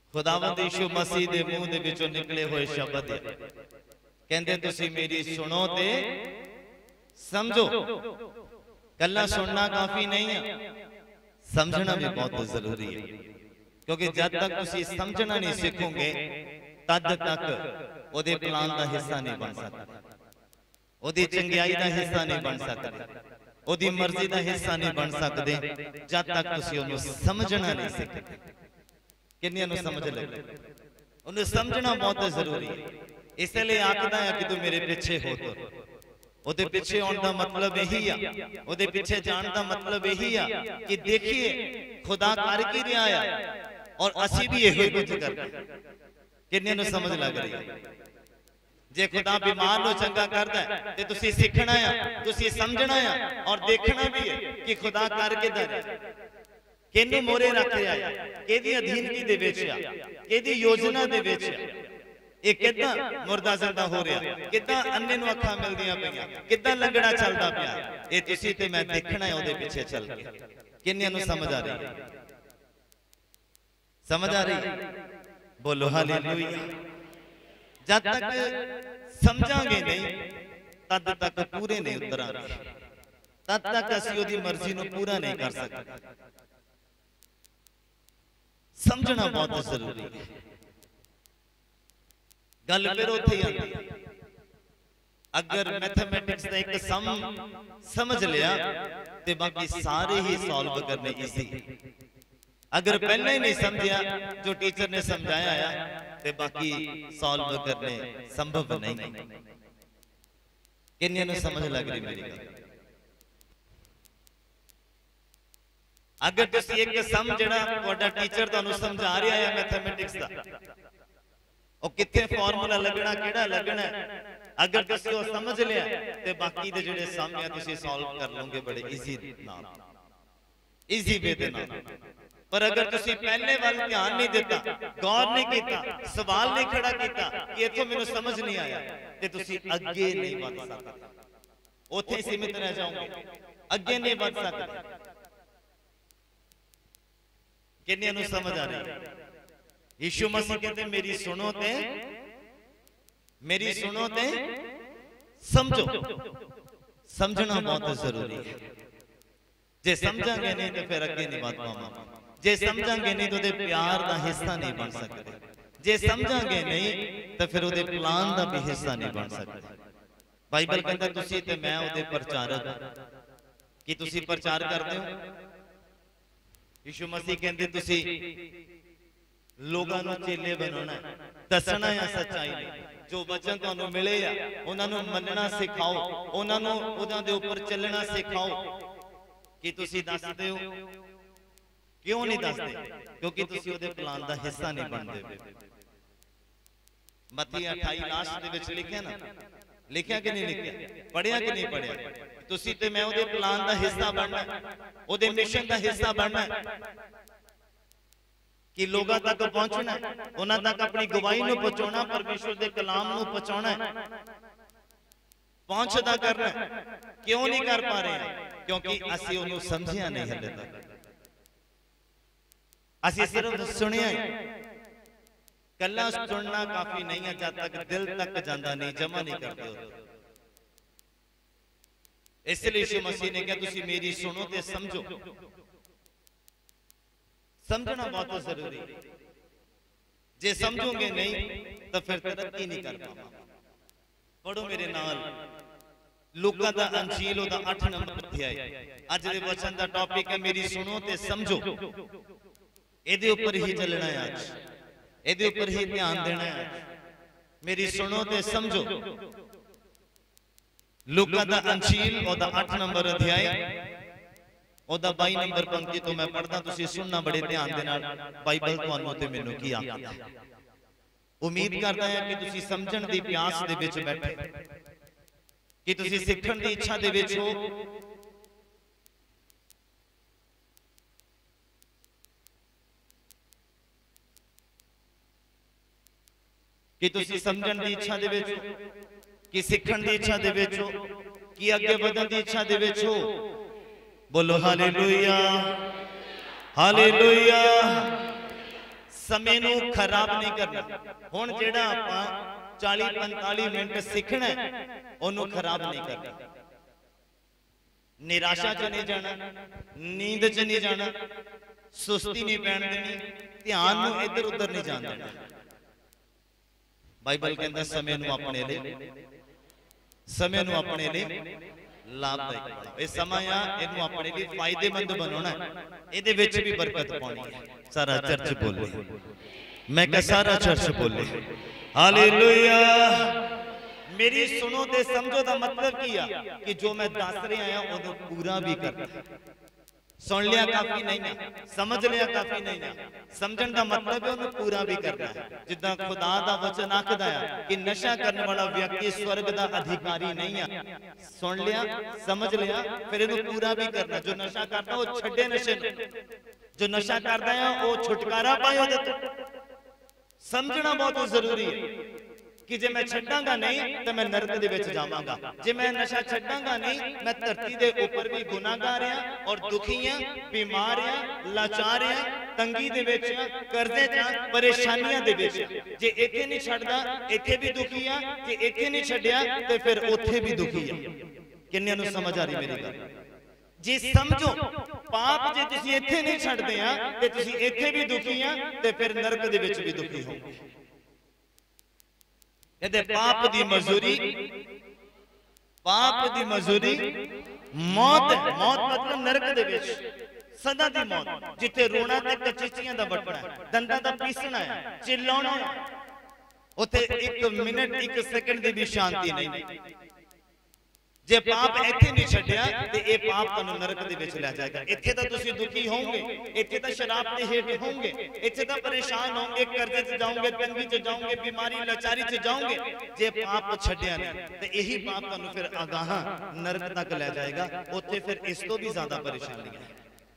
खुदावंद यीशु मसीह दे मुंह दे विचों निकले हुए शब्द है, कहंदे तुसी मेरी सुनो ते समझो। कल्ला सुनना काफी नहीं है, समझना भी बहुत जरूरी है, क्योंकि जब तक तुसी समझना नहीं सीखोगे तद तक ओदे प्लान का हिस्सा नहीं बन सकते, ओदी चंगियाई का हिस्सा नहीं बन सकते, ओदी मर्जी का हिस्सा नहीं बन सकते जब तक तुसी उन्हें समझना नहीं सीखते। किन्नियां नूं समझ लगे, उन्हें समझना बहुत जरूरी है। इसलिए आखदा है कि तू मेरे पीछे हो, तो ओदे पीछे आने का मतलब यही है, ओदे पीछे जाने का मतलब यही है कि देखिए खुदा कर की रहा है और असी भी यही कुछ करते हैं। किन्नियां नूं समझ लग रही है? जे खुदा बीमार नो चंगा करदा है ते तुसी सीखना है, तुसी समझना है और देखना भी है कि खुदा कर किधर है, किन्नू मोरे रख रहा है, किहदी अधीनगी दे विच है, किहदी योजना दे विच है, ये किदां मुर्दा जिंदा हो रहा, किदां अन्ने नूं अखां मिलदियां पईयां, किदां लंगड़ा चलदा पिया, ये तुसी ते मैं देखना है ओदे पीछे चल के। किन्नियां नूं समझ आ रही है? समझ आ रही है? बोलो हालेलुया। जब तक समझांगे नहीं तद तक पूरे नहीं उतरांगे, तद तक असीं ओदी मर्जी नूं पूरा नहीं कर सकते। समझना बहुत जरूरी है। गल फिर उत्थे ही आती है, अगर मैथमेटिक्स का एक सम समझ लिया तो बाकी सारे ही सॉल्व करने इजी। अगर पहले ही नहीं समझा जो टीचर ने समझाया है तो बाकी सॉल्व करने संभव नहीं। किन्नियां नूं समझ लग रही मेरी गल? अगर तुसी एक सम जिहड़ा तुहाडा टीचर तुहानूं समझा रहा है मैथमेटिक्स दा, और कित्थे फार्मूला लगना किहड़ा लगना, अगर तुसी वो समझ लिया तो बाकी दे जिहड़े सम है तुसी सॉल्व कर लोगे बड़े इजी नाल, इजी वे दे नाल। पर अगर तुसी पहले वाल ध्यान नहीं दिता, गौर नहीं किया, सवाल नहीं खड़ा किया कि इत्थों मैनूं समझ नहीं आया, तो तुसी अगे नहीं बढ़ सकते, उत्थे सीमित रह जाओगे, अगे नहीं बढ़ सकते। किन्नियां नूं समझ आ रही है? यीशु मसीह कहते मेरी सुनो ते, मेरी सुनो ते समझो। समझना बहुत जरूरी है। जे समझांगे नहीं तो फिर अगे नहीं बढ़ पावांगे, जे समझांगे नहीं तो प्यार का हिस्सा नहीं बन सकते, जे समझांगे नहीं तो फिर उहदे प्लान का भी हिस्सा नहीं बन सकते। बाइबल कहता तुसी ते मैं उहदे प्रचारक कि तुसी प्रचार करदे हो। यीशु मसीह कहते तुसी लोगों नूं चेले बनाना, दसना है सच्चाई, जो वचन तुहानूं मिले आ उन्हां नूं मनना सिखाओ, उन्हां नूं उहदां दे उपर चलना सिखाओ। कि तुसी दसदे हो, क्यों नहीं दसदे? क्योंकि तुसी उहदे प्लान दा हिस्सा नहीं बनदे। मत्ती 28 लास्ट दे विच लिखिया ना, लिखिया कि नहीं लिखिया, पढ़िया कि नहीं पढ़िया? तुसी ते मैं उहदे प्लान दा हिस्सा बनना, उहदे मिशन दा हिस्सा बनना कि लोगों तक पहुंचना, उन्हां तक अपनी गवाही नूं पहुंचाउणा, परमेश्वर दे कलाम नूं पहुंचाउणा, पहुंचदा करना। क्यों नहीं कर पा रहे? क्योंकि असीं उहनूं समझिया नहीं हले तक, असीं सिर्फ सुनिया। कल्ला सुनना काफी नहीं है जब तक दिल तक जाता नहीं, जमा नहीं करते। इसलिए यीशु मसीह ने कहा तुसी मेरी सुनो ते समझो। समझना बहुत जरूरी है। जे समझोगे नहीं तो फिर तरक्की नहीं कर पाओगे। पढ़ो मेरे नाल लूका दा अंजील ओदा 8 नंबर अध्याय। अज दे वचन दा टॉपिक है मेरी सुनो ते समझो। इहदे ऊपर ही चलना है, आज इहदे ऊपर ही ध्यान देना है। मेरी सुनो ते समझो। लूका दा अंजील ओदा 8 नंबर अध्याय ओदा 22 नंबर पंक्ति तो मैं पढ़दा, तुसी सुनना बड़े ध्यान दे नाल। बाइबल तुहानूं ते मैनूं की आखदा। उम्मीद करदा है कि तुसी समझण दी प्यास दे विच बैठे, कि तुसी सिੱਖਣ ਦੀ ਇੱਛਾ ਦੇ ਵਿੱਚ ਹੋ। कि तुसी समझण ਦੀ ਇੱਛਾ ਦੇ ਵਿੱਚ ਹੋ, कि ਸਿੱਖਣ ਦੀ ਇੱਛਾ ਦੇ ਵਿੱਚ ਹੋ, कि ਅੱਗੇ ਵਧਣ ਦੀ ਇੱਛਾ ਦੇ ਵਿੱਚ ਹੋ। बोलो हालेलुया, हालेलुया। समय नूं खराब नहीं करना। हुण जिहड़ा आपां 40-45 मिनट सीखना उन्होंने खराब नहीं करना। निराशा च नहीं जाना, नींद च नहीं जाना, सुस्ती नहीं पैण देनी, ध्यान नूं इधर उधर नहीं जान देना। बाइबल कहता समय नूं अपने लिए, समय नूं अपने लिए लाभदायक बनाओ। ये समय आ, इहनूं अपने लिए फायदेमंद बनाना है, इहदे विच भी बरकत पाउणी है। सारा चर्च बोले, मैं कह सारा चर्च बोले हालेलुया। मेरी सुनो ते समझो दा मतलब की आ कि जो मैं दस रहा हां ओनू पूरा भी करना। सुन लिया काफी नहीं है, समझ लिया काफी नहीं है, समझण दा मतलब है ओनू पूरा भी करना है। जिद्दां खुदा दा वचन आखदा है कि नशा करने वाला व्यक्ति स्वर्ग दा अधिकारी नहीं है। सुन लिया, समझ लिया, फिर इनू पूरा भी करना। जो नशा करदा वो छड्डे नशे नूं, जो नशा करदा है वो छुटकारा पाए ओदे तों। समझना बहुत जरूरी है कि जे मैं छड्डांगा नहीं तो मैं नरक दे विच जावांगा, जे मैं नशा छड्डांगा नहीं मैं धरती दे ऊपर भी गुनाहगार हां और दुखी हां, बीमार हां, लाचार हां, तंगी दे विच हां, कर्जे च हां, परेशानियां दे विच। जे इत्थे नहीं छड्डदा इत्थे भी दुखी हां, जे इत्थे नहीं छड्डिया ते फिर उत्थे भी दुखी हां। किन्नियां नूं समझ आ रही मेरी गल? जी समझो, पाप जे तुसीं इत्थे नहीं छड्डदे आ ते तुसीं इत्थे भी दुखी हां ते फिर नरक दे विच भी दुखी होवोगे। कहते पाप दी मजूरी, पाप दी मजूरी मौत है। मौत मतलब नरक दे विच सदा दी मौत, जिथे रोना ते कचीचियां दा वटना है, दंदां दा पीसना है, चिल्लाना है, उथे एक मिनट एक सेकंड दी भी शांति नहीं। जे पाप इत्थे नहीं छड्डिया ते ये पाप तुहानू नरक दे विच ले जाएगा। इत्थे तां तुसीं दुखी होवोगे, इत्थे तां शराब दे हेठ होवोगे, इत्थे तां परेशान होवोगे, कर्जे च जाओगे, तंगी च जाओगे, बीमारी लाचारी च जाओगे। जे पाप छड्डिया नहीं ते यही पाप तुहानू फिर आगाह नरक तक ले जाएगा। उत्थे फिर इस तो भी ज्यादा परेशानी है।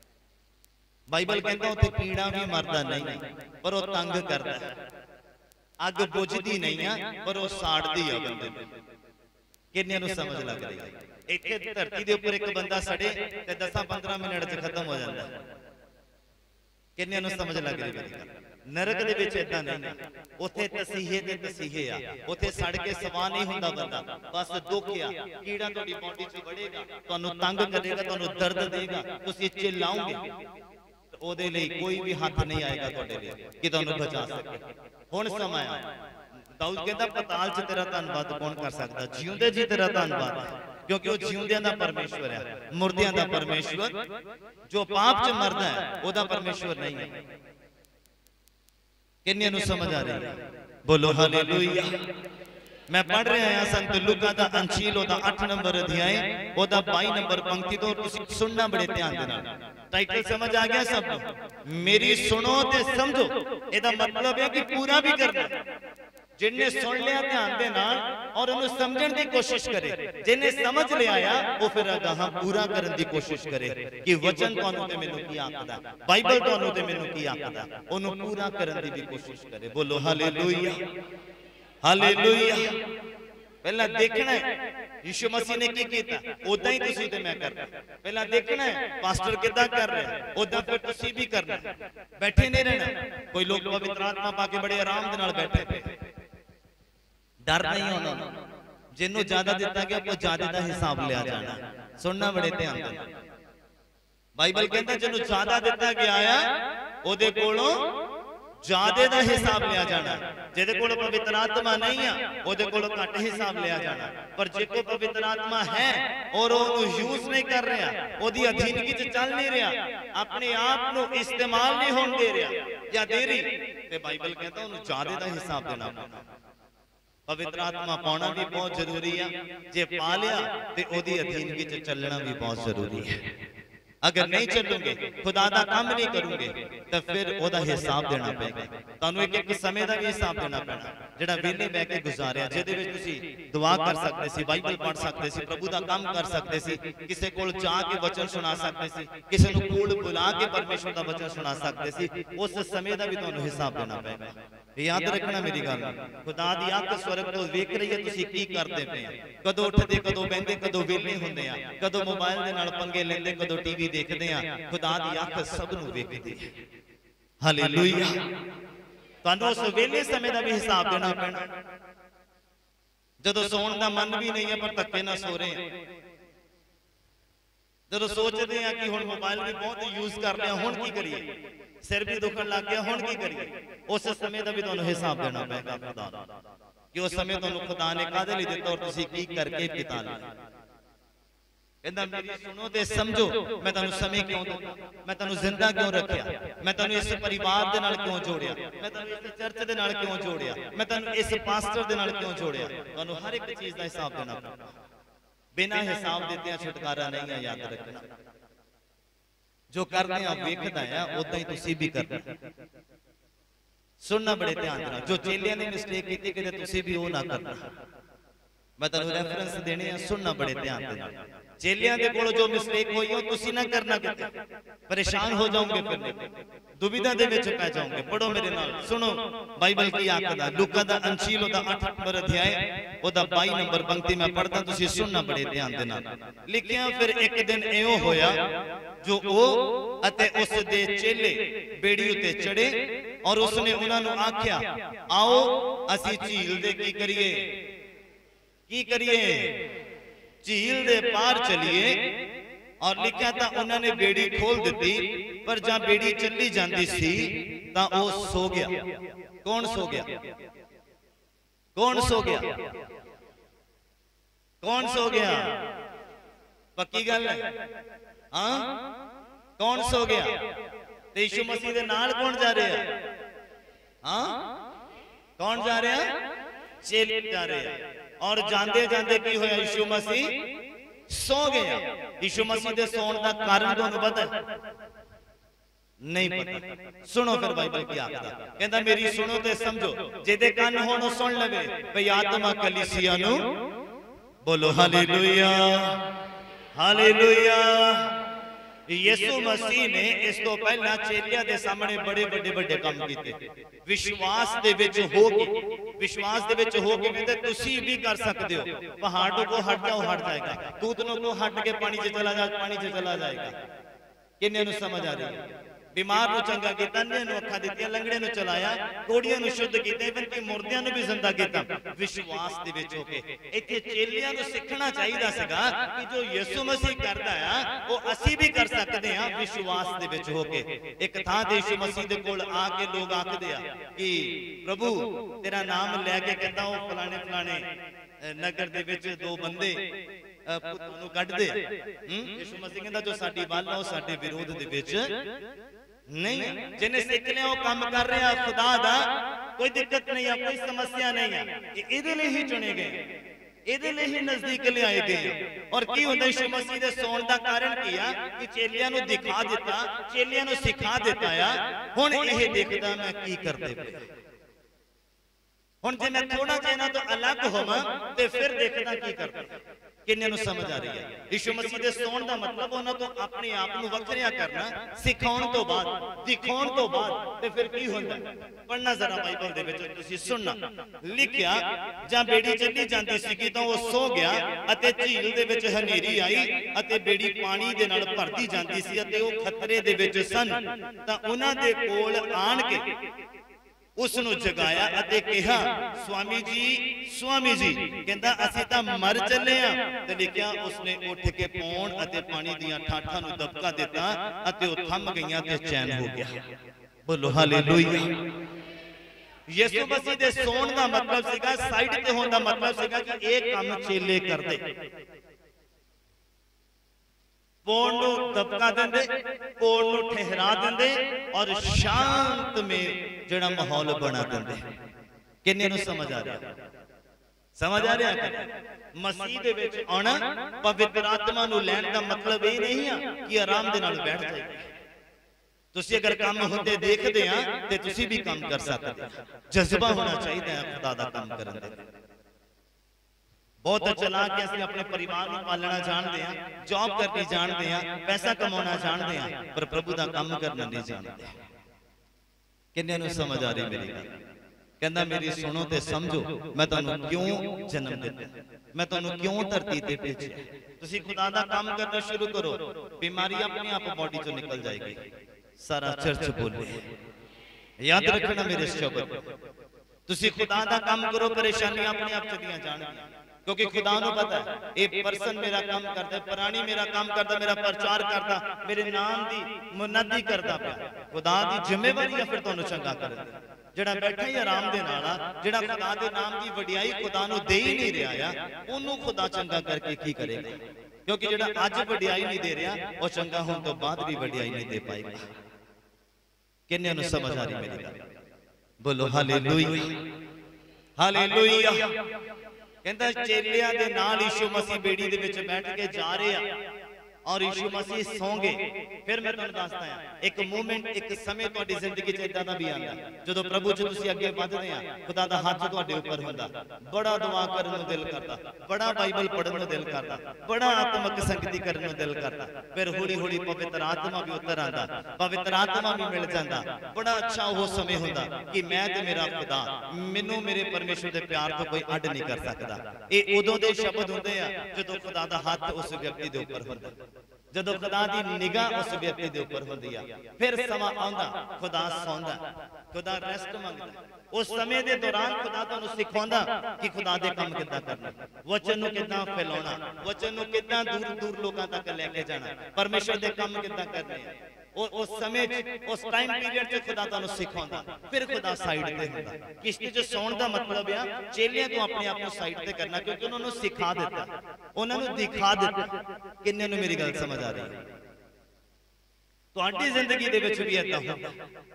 बाइबल कहता उत्थे कीड़ा भी मरदा नहीं पर वो तंग करदा है, अग बुझदी नहीं है पर वो साड़दी है बंदे नूं। किन्नियां नूं समझ लग रही है? इत्थे धरती दे उपर एक बंदा सड़े ते 10-15 मिनट च खत्म हो जाता है। किन्नियां नूं समझ लग रही है? नरक दे विच इदां नहीं है, उत्थे तसीहे ते तसीहे आ, उत्थे सड़ के सवा नहीं हुंदा बंदा, बस दुख आ। कीड़ा तुहाडी बॉडी च वड़ेगा, तुहानू तंग करेगा, तुहानू दर्द देगा, तुसीं चिल्लाओगे, ओदे लई कोई भी हाथ नहीं आएगा तुहाडे लई कि तुहानू बचा सके। हुण समय आ, दाऊद कहता पताल च तेरा धन्नवाद कौन कर सकता? जिउंदे जी तेरा धन्नवाद, क्योंकि वो जिउंदियां दा परमेश्वर है, मुर्दियां दा परमेश्वर। जो पाप च मरदा है ओदा परमेश्वर नहीं है। किन्नियां नूं समझ आ रही है? बोलो हालेलुया। मैं पढ़ रहा हां संत लूका दा अंजील ओदा 8 नंबर अध्याय ओदा 22 नंबर पंक्ति तो तुसीं सुनना बड़े ध्यान दे नाल। टाइटल समझ आ गया सब? मेरी सुनो ते समझो। एदा मतलब है कि पूरा भी करना। जिन्हें सुन लिया ध्यान दे नाल और उन्हें समझण दी कोशिश करे, जिन्हें समझ लिया आ वो फिर अगाह पूरा करन दी कोशिश करे कि वचन तुहानू ते मैनू की आखदा, बाइबल तुहानू ते मैनू की आखदा, ओनू पूरा करन दी भी कोशिश करे। बोलो हालेलुया, हालेलुया। पहला देखना है यीशु मसीह ने की कीता, ओदां ही तुसीं ते मैं करना। पहला देखना है पास्टर किदां कर रहा है, ओदां फिर तुसीं भी करना। बैठे नहीं रहना। कोई लोग पवित्र आत्मा पाके बड़े आराम दे नाल बैठे पे, डर नहीं होना। जिन्हों ज्यादा दिता गया वो ज्यादा का हिसाब लिया जाना। सुनना बड़े ध्यान दे। बाइबल कहता जिन्हों ज्यादा दिता गया है ओदे कोलों ज्यादा का हिसाब लिया जाना। जिहदे कोल पवित्र आत्मा नहीं है ओदे कोलों घट हिसाब लिया जाना। पर जे कोई पवित्र आत्मा है और ओनू यूज नहीं कर रहा, ओदी अधीनगी च चल नहीं रहा, अपने आप नू इस्तेमाल नहीं होण दे रहा या दे रही, ते बाइबल कहता ओनू ज्यादा का हिसाब देना पैंदा। पवित्र आत्मा पाना भी बहुत जरूरी है, जे पा लिया ते ओदी अधीनगी च चलना भी बहुत जरूरी है। अगर नहीं चलोगे, खुदा दा काम नहीं करोगे तो फिर ओदा हिसाब देना पेगा। तुहानू एक समय का भी हिसाब देना पैना, जिहड़ा वेले बैठ के गुजारिया, जिहदे विच तुसीं दुआ कर सकते सी, बाइबल पढ़ सकते सी, प्रभु दा काम कर सकते सी, किसी कोल जाके वचन सुना सकते सी, किसी नूं कोल बुला के परमेश्वर दा वचन सुना सकते सी। उस समय का भी तुहानू हिसाब देना पेगा। याद रखना मेरी गल, खुदा दी अख स्वर्ग तो वेख रही है तुसीं की करदे पे, कदों उठदे, कदों बहिंदे, कदों वेले हुंदे आ, कदों मोबाइल दे नाल पंगे लैंदे, कदों टीवी देखदे आ। खुदा दी अख सब नूं वेखदी है। हालेलुया, तुहानू उस वेले समय का भी हिसाब देना पैना। जदों सोण का मन भी नहीं है पर धक्के ना सो रहे हैं, जदों सोचते हैं कि हुण मोबाइल भी बहुत यूज कर लिया, हुण की करिए, सिर भी दुखन लग गया, हुण की करिए, उस समय का भी तुहानू हिसाब देना पैगा खुदा कि उस समय तुहानू खुदा ने काहदे लई दित्ता और तुसीं की करके बिता लिया। कहंदा मेरी सुनो ते समझो, मैं तुहानू समय क्यों दित्ता, मैं तुहानू जिंदा क्यों रखिया, मैं तुहानू इस परिवार दे नाल क्यों जोड़िया, मैं तुहानू इस चर्च दे नाल क्यों जोड़िया, मैं तुहानू इस पास्टर दे नाल क्यों जोड़िया। तुहानू हर एक चीज का हिसाब देना पैंदा, बिना हिसाब दित्ते छुटकारा नहीं है। याद रखना, जो करते हैं वेखदा है उदां ही तुसीं भी करना। सुनना बड़े ध्यान नाल, जो चेलियां ने मिस्टेक की कि तुसीं भी वो ना करना। मैं तुहानू रेफरेंस देने हैं, सुनना बड़े ध्यान नाल। चेलियां दे कोल जो मिस्टेक होई हो तुसीं ना करना, किते परेशान हो जाओगे, फिर दुविधा दे विच पै जाओगे। पढ़ो मेरे नाल, सुनो बाइबल की आखदा लूका दा अंशील ओदा 8 नंबर अध्याय ओदा 22 नंबर पंक्ति मैं पढ़दा, तुसीं सुनना बड़े ध्यान दे नाल। लिखिया फिर एक दिन एओ होया जो ओ अते उस दे चेले बेड़ी उते चढ़े और उसने उन्हां नू आख्या आओ असीं झील दे की करिए, झील दे पार चलिए। और लिखा था उन्होंने बेड़ी खोल दी, पर जहां बेड़ी चली जाती सी तां वो सो गया। कौन सो गया? कौन सो गया? कौन सो गया? पक्की गल है? हाँ, कौन सो गया? ते यीशु मसीह दे नाल कौन जा रहा है? हाँ, कौन जा रहा है? चेले जा रहे हैं। और जांदे जांदे की होया, यीशु मसीह सो गया। यीशु मसीह दे सोण दा कारण तुहानू पता है? नहीं पता। सुनो फिर बाइबल की आखदा, कहंदा मेरी सुनो ते समझो, जेदे कान होण ओ सुन लवे। भई आत्मा कलीसिया नू बोलो हालेलुया, हालेलुया। यीशु मसीह ने इस तो पहला चेलियां दे सामने बड़े बड़े बड़े काम कीते। विश्वास दे विच हो के, विश्वास दे विच हो के कहंदे तुसी भी कर सकते हो। पहाड़ को हट जाओ, हट जाएगा। दूतनों को हट के पानी च चला जा, पानी च चला जाएगा। किन्ने नूं समझ आ रही है? बीमार नूं चंगा कीता, अंधे नूं अखां दित्तियां, लंगड़े नूं चलाया, कोड़ियां नूं शुद्ध कीता, इवन कि मुर्दियां नूं भी जिंदा कीता। विश्वास दे विच हो के इत्थे चेलियां नूं सिੱਖਣਾ ਚਾਹੀਦਾ ਸੀਗਾ कि जो यीशु मसीह करदा है वो असीं भी कर सकते हैं विश्वास दे विच हो के। एक थां ते यीशु मसीह दे कोल आके लोग आखदे आ कि प्रभु तेरा नाम लैके कहंदा ओ फलाने फलाने नगर दे विच दो बंदे पुत्तों कढदे। यीशु मसीह कहंदा जो साडी वाल आ ओ साडे विरोध दे विच नहीं, जिन्हें सीख लिया वो काम कर रहे हैं खुदा दा, कोई दिक्कत नहीं है, कोई समस्या नहीं है। इहदे लई ही चुने गए, इहदे लई ही नजदीक ले आए गए। और की होंदा यीशु मसीह दे सोण दा कारण की आ कि चेलियां नूं दिखा दिता, चेलियां नूं सिखा दिता आ हुण इह देखदा मैं की करदे पे। हुण जे मैं थोड़ा जिहा तो अलग होवां ते फिर देखदा की करदा। किन्ने नूं समझ आ रही है? यीशु मसीह दे सोण दा मतलब उन्हां तो अपने आप नूं वखरिया करना, सिखाउण तो बाद, दिखाउण तो बाद ते फिर की हुंदा। पढ़ना जरा बाइबल दे विच, तुसीं सुनना। लिखिया जां बेड़ी चली जांदी सीगी तां वो सो गया अते झील दे विच हनेरी आई अते बेड़ी पानी दे नाल भरदी जांदी सी अते वो खतरे दे विच सन। तां उन्हां दे कोल आण के उसनू जगाया अते कहा स्वामी जी। कहंदा असीं तां मर चले आ। ते लिखिया उसने उठ के पौण अते पानी दियां ठाठां नूं दबका दिता अते वो थम गईयां ते चैन हो गया। बोलो हालेलुया। यीशु मसीह दे सोण दा मतलब सीगा, साइड ते होण दा मतलब सीगा कि एक काम चेले करदे, पौण नूं दबका देंदे, पौण नूं ठहरा देंदे और शांत में जड़ा माहौल बना देंदे। किन्ने नूं समझ आ रहा? समझ आ रहा? मसीह दे विच आना, पवित्र आत्मा नूं लैण दा मतलब ये नहीं है कि आराम दे नाल बैठ जाए। तुसीं अगर काम होंदे देखदे आ ते तुसीं भी काम कर सकदे। जज्बा होना चाहिए खुदा दा काम करन दा। बहुत चला के असं अपने परिवार को पालना जानते हैं, जॉब करनी जानते हैं, पैसा कमाना जानते हैं, पर प्रभु का काम करना नहीं जानते। किन्ने नूं समझ आ रही मेरी गल? कहंदा मेरी सुनो ते समझो, मैं तुहानूं क्यों जन्म दिता, मैं तुहानूं क्यों धरती ते भेजिया। तुसीं खुदा दा काम करना शुरू करो, बीमारी अपने आप बॉडी चों निकल जाएगी। सारा चर्च बोले याद रखना मेरे शब्द, तुसी खुदा दा काम करो, परेशानी अपने आप चलियां जाणगियां, क्योंकि खुदा नूं पता है ये पर्सन मेरा काम करता, प्राणी मेरा काम करता, मेरा प्रचार करता, मेरे नाम दी मुनादी करता पिया। खुदा दी जिम्मेवारी है फिर तुहानूं चंगा करन दी। जिहड़ा बैठा ही आराम दे नाल आ, जिहड़ा खुदा दे नाम की वडियाई खुदा नूं दे ही नहीं रहा आ, ओनू खुदा चंगा करके की करेगा? क्योंकि जिहड़ा अज वडियाई नहीं दे रहा, वो चंगा होने तो बाद भी वडियाई नहीं दे पाएगा। किन्ने नूं समझ आ रही मेरी गल? बोलो हालेलुया, हालेलुया। कहंदा चेलियां दे नाल यीशु मसीह बेड़ी दे विच बैठ के जा रहे आ और यीशु मसीह सौ गए। फिर मैं तुहानूं दसदा हां, एक मोमेंट, एक समय तुहाडी जिंदगी च इदां दा भी आंदा जदों प्रभु च तुसीं अगे वधदे आ, खुदा दा हत्थ तुहाडे उपर हुंदा, बड़ा दुआ करन नूं दिल करदा, बड़ा बाइबल पढ़न नूं दिल करदा, बड़ा आत्मक संगति करन नूं दिल करदा। फिर हौली हौली पवित्र आत्मा भी उतर आंदा, पवित्र आत्मा भी मिल जांदा। बड़ा अच्छा वो समय हुंदा कि मैं ते मेरा खुदा, मैनूं मेरे परमेश्वर दे प्यार तो कोई अड नहीं कर सकदा। ये उदों दे शब्द हुंदे आ जदों खुदा दा हत्थ उस व्यक्ति दे उपर हुंदा, जदों खुदा दी निगाह उस व्यक्ति दे उपर हुंदी आ। फिर समा आंदा, खुदा सौंदा, खुदा रेस्ट मंगदा। उस समय दे दौरान खुदा तुहानूं सिखाउंदा कि खुदा दे काम किद्दां करना, वचन नूं किद्दां फैलाउणा, वचन नूं किद्दां दूर दूर लोकां तक लैके जाना, परमेश्वर दे काम किद्दां करने। उस समय उस टाइम पीरियड च खुदा तुहानूं सिखाउंदा। फिर खुदा साइड ते हुंदा। किश्ती च सौण दा मतलब आ चेलियां तो अपने आप को साइड ते करना, क्योंकि उन्हां नूं सिखा दित्ता, उन्हां नूं दिखा दित्ता। किन्ने नूं मेरी गल समझ आ रही है? तुहाडी जिंदगी दे विच भी इदां हुंदा,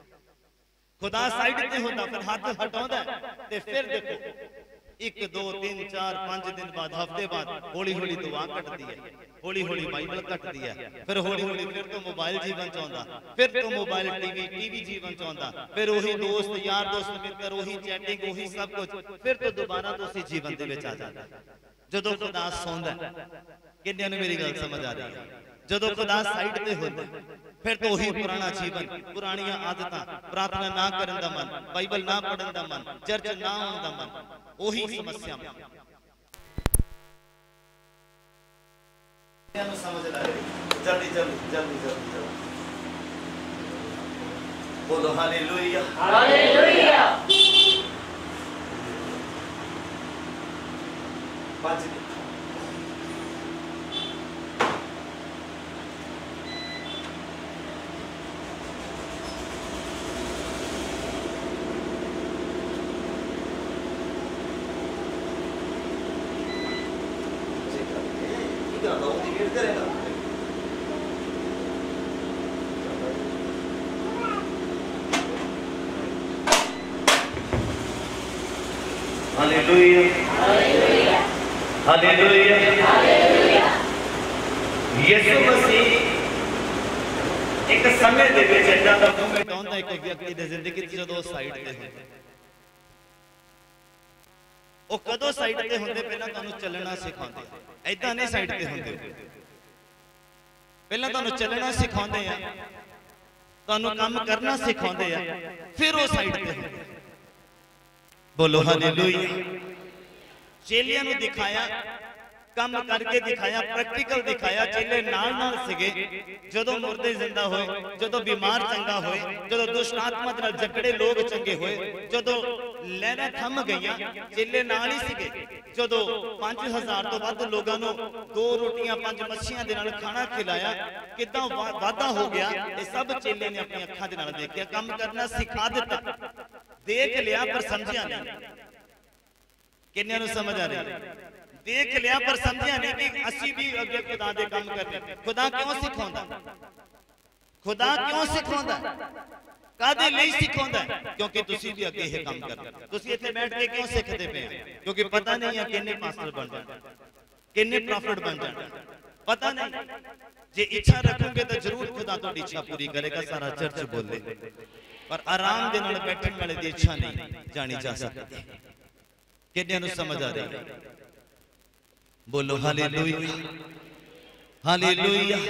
खुदा साइड ते हुंदा, फिर हाथ हटाउंदा ते फिर देखो 1 2 3 4 5 दिन बाद, हफ्ते बाद हौली हौली दुआ घटती है, हौली हौली बाइबल घटती है, फिर हौली हौली फिर तो मोबाइल जीवन च आउंदा, फिर तो मोबाइल टीवी जीवन च आउंदा, फिर वही दोस्त यार दोस्त मित्र, वही चैटिंग, वही सब कुछ, फिर तो दोबारा तो उसी जीवन दे विच आ जांदा जदों खुदा सौंदा। किन्ने नूं मेरी गल समझ आ रही है? जदों खुदा साइड ते हुंदा, फिर तो वही पुराना जीवन, पुरानियां आदतां, प्रार्थना ना करन दा मन, बाइबल ना पढ़न दा मन, चर्च ना आउण दा मन, वही समस्या समझ ला रही। जल्दी जल्दी जल्दी जल्दी जल्दी बोलो हालेलुया, हालेलुया। 5 दिन hallelujah, hallelujah, hallelujah, hallelujah. Yeshu Masih एक समय दे विच इदां दा मोमेंट आउंदा एक व्यक्ति दी जिंदगी च जदों साइड ते हुंदा। ओ कदों साइड ते हुंदे? पहलां तुहानूं चलना सिखाउंदे, इदां नहीं साइड ते हुंदे। पहलां तुहानूं चलना सिखाउंदे आ, तुहानूं काम करना सिखाउंदे आ, फिर वो साइड ते हुंदे। बोलो हालेलुया। चेलियां नूं दिखाया, काम करके दिखाया, प्रैक्टिकल दिखाया। चेले नाल नाल सिगे, जदों मुर्दे जिंदा होए, जदों बीमार चंगा होए, जदों दुष्ट आत्मा दे नाल जकड़े लोग चंगे होए, जदों लहरां थम गईयां, चेले नाल ही सिगे। जदों 5000 तो वध लोगां नूं 2 रोटियां 5 मच्छियां दे नाल खाना खिलाया, किदां वादा हो गया, ये सब चेले ने अपनी अखां दे नाल देखिया। काम करना सिखा दिता, देख लिया पर समझिया नहीं। किन्ने नूं समझ आ रही? देख लिया पर समझिया नहीं कि असी भी अगे खुदा दे काम करने। खुदा क्यों सिखाउंदा? खुदा क्यों सिखाउंदा? कादे लई सिखाउंदा? क्योंकि तुसी भी अगे ये काम करना। तुसी इत्थे बैठ के क्यों सिखदे पे? क्योंकि पता नहीं है किन्ने पास्टर बन जाना, किन्ने प्रॉफिट बन जाना, पता नहीं। जे इच्छा रखोगे तो जरूर खुदा तुहाडी इच्छा पूरी करेगा, सारा चर्च बोले। पर आराम दे नाल बैठण वाले दी इच्छा नहीं जानी जा सकती। किन्ने नूं समझ आ रही? बोलो हालेलुया, हालेलुया।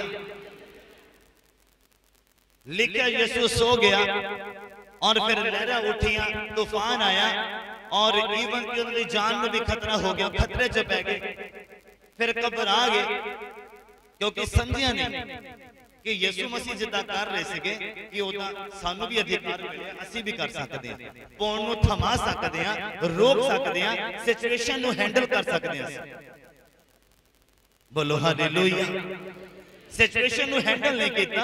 लिखा यीशु सो गया और फिर लहरां उठियां, तूफान आया और इवन कि उनकी जान में भी खतरा हो गया, खतरे च पै गए। फिर घबरा गए क्योंकि समझिया नहीं कि यीशु मसीह जिदा कर रहे थे कि ओदा सानू भी अधिकार मिले, असी भी कर सकते हैं, पौन नूं थमा सकते हैं, रोक सकते हैं, सिचुएशन नूं हैंडल कर सकते हैं। बोलो हालेलुया। सिचुएशन नूं हैंडल नहीं किया,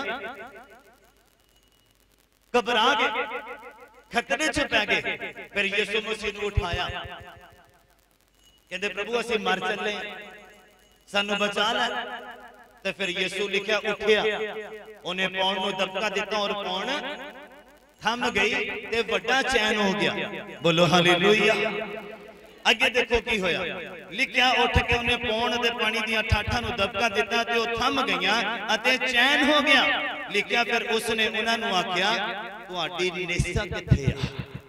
घबरा गए, खतरे च पै गए, फिर यीशु मसीह नूं उठाया, कहते प्रभु असीं मर चले, सानू बचा लै। तो फिर यीशु लिखा उठिया, उन्हें पौन नूं दबका दिता और पौन थम गई ते वड्डा चैन हो गया। बोलो हालेलुया। अगे देखो की होया, लिखा उठ के उन्हें पौन दे पानी दियां ठाठां नूं दबका दिता ते ओ थम गईयां अते चैन हो गया। लिखा फिर उसने उन्हां नूं आख्या तुहाडी निस्सा कित्थे आ,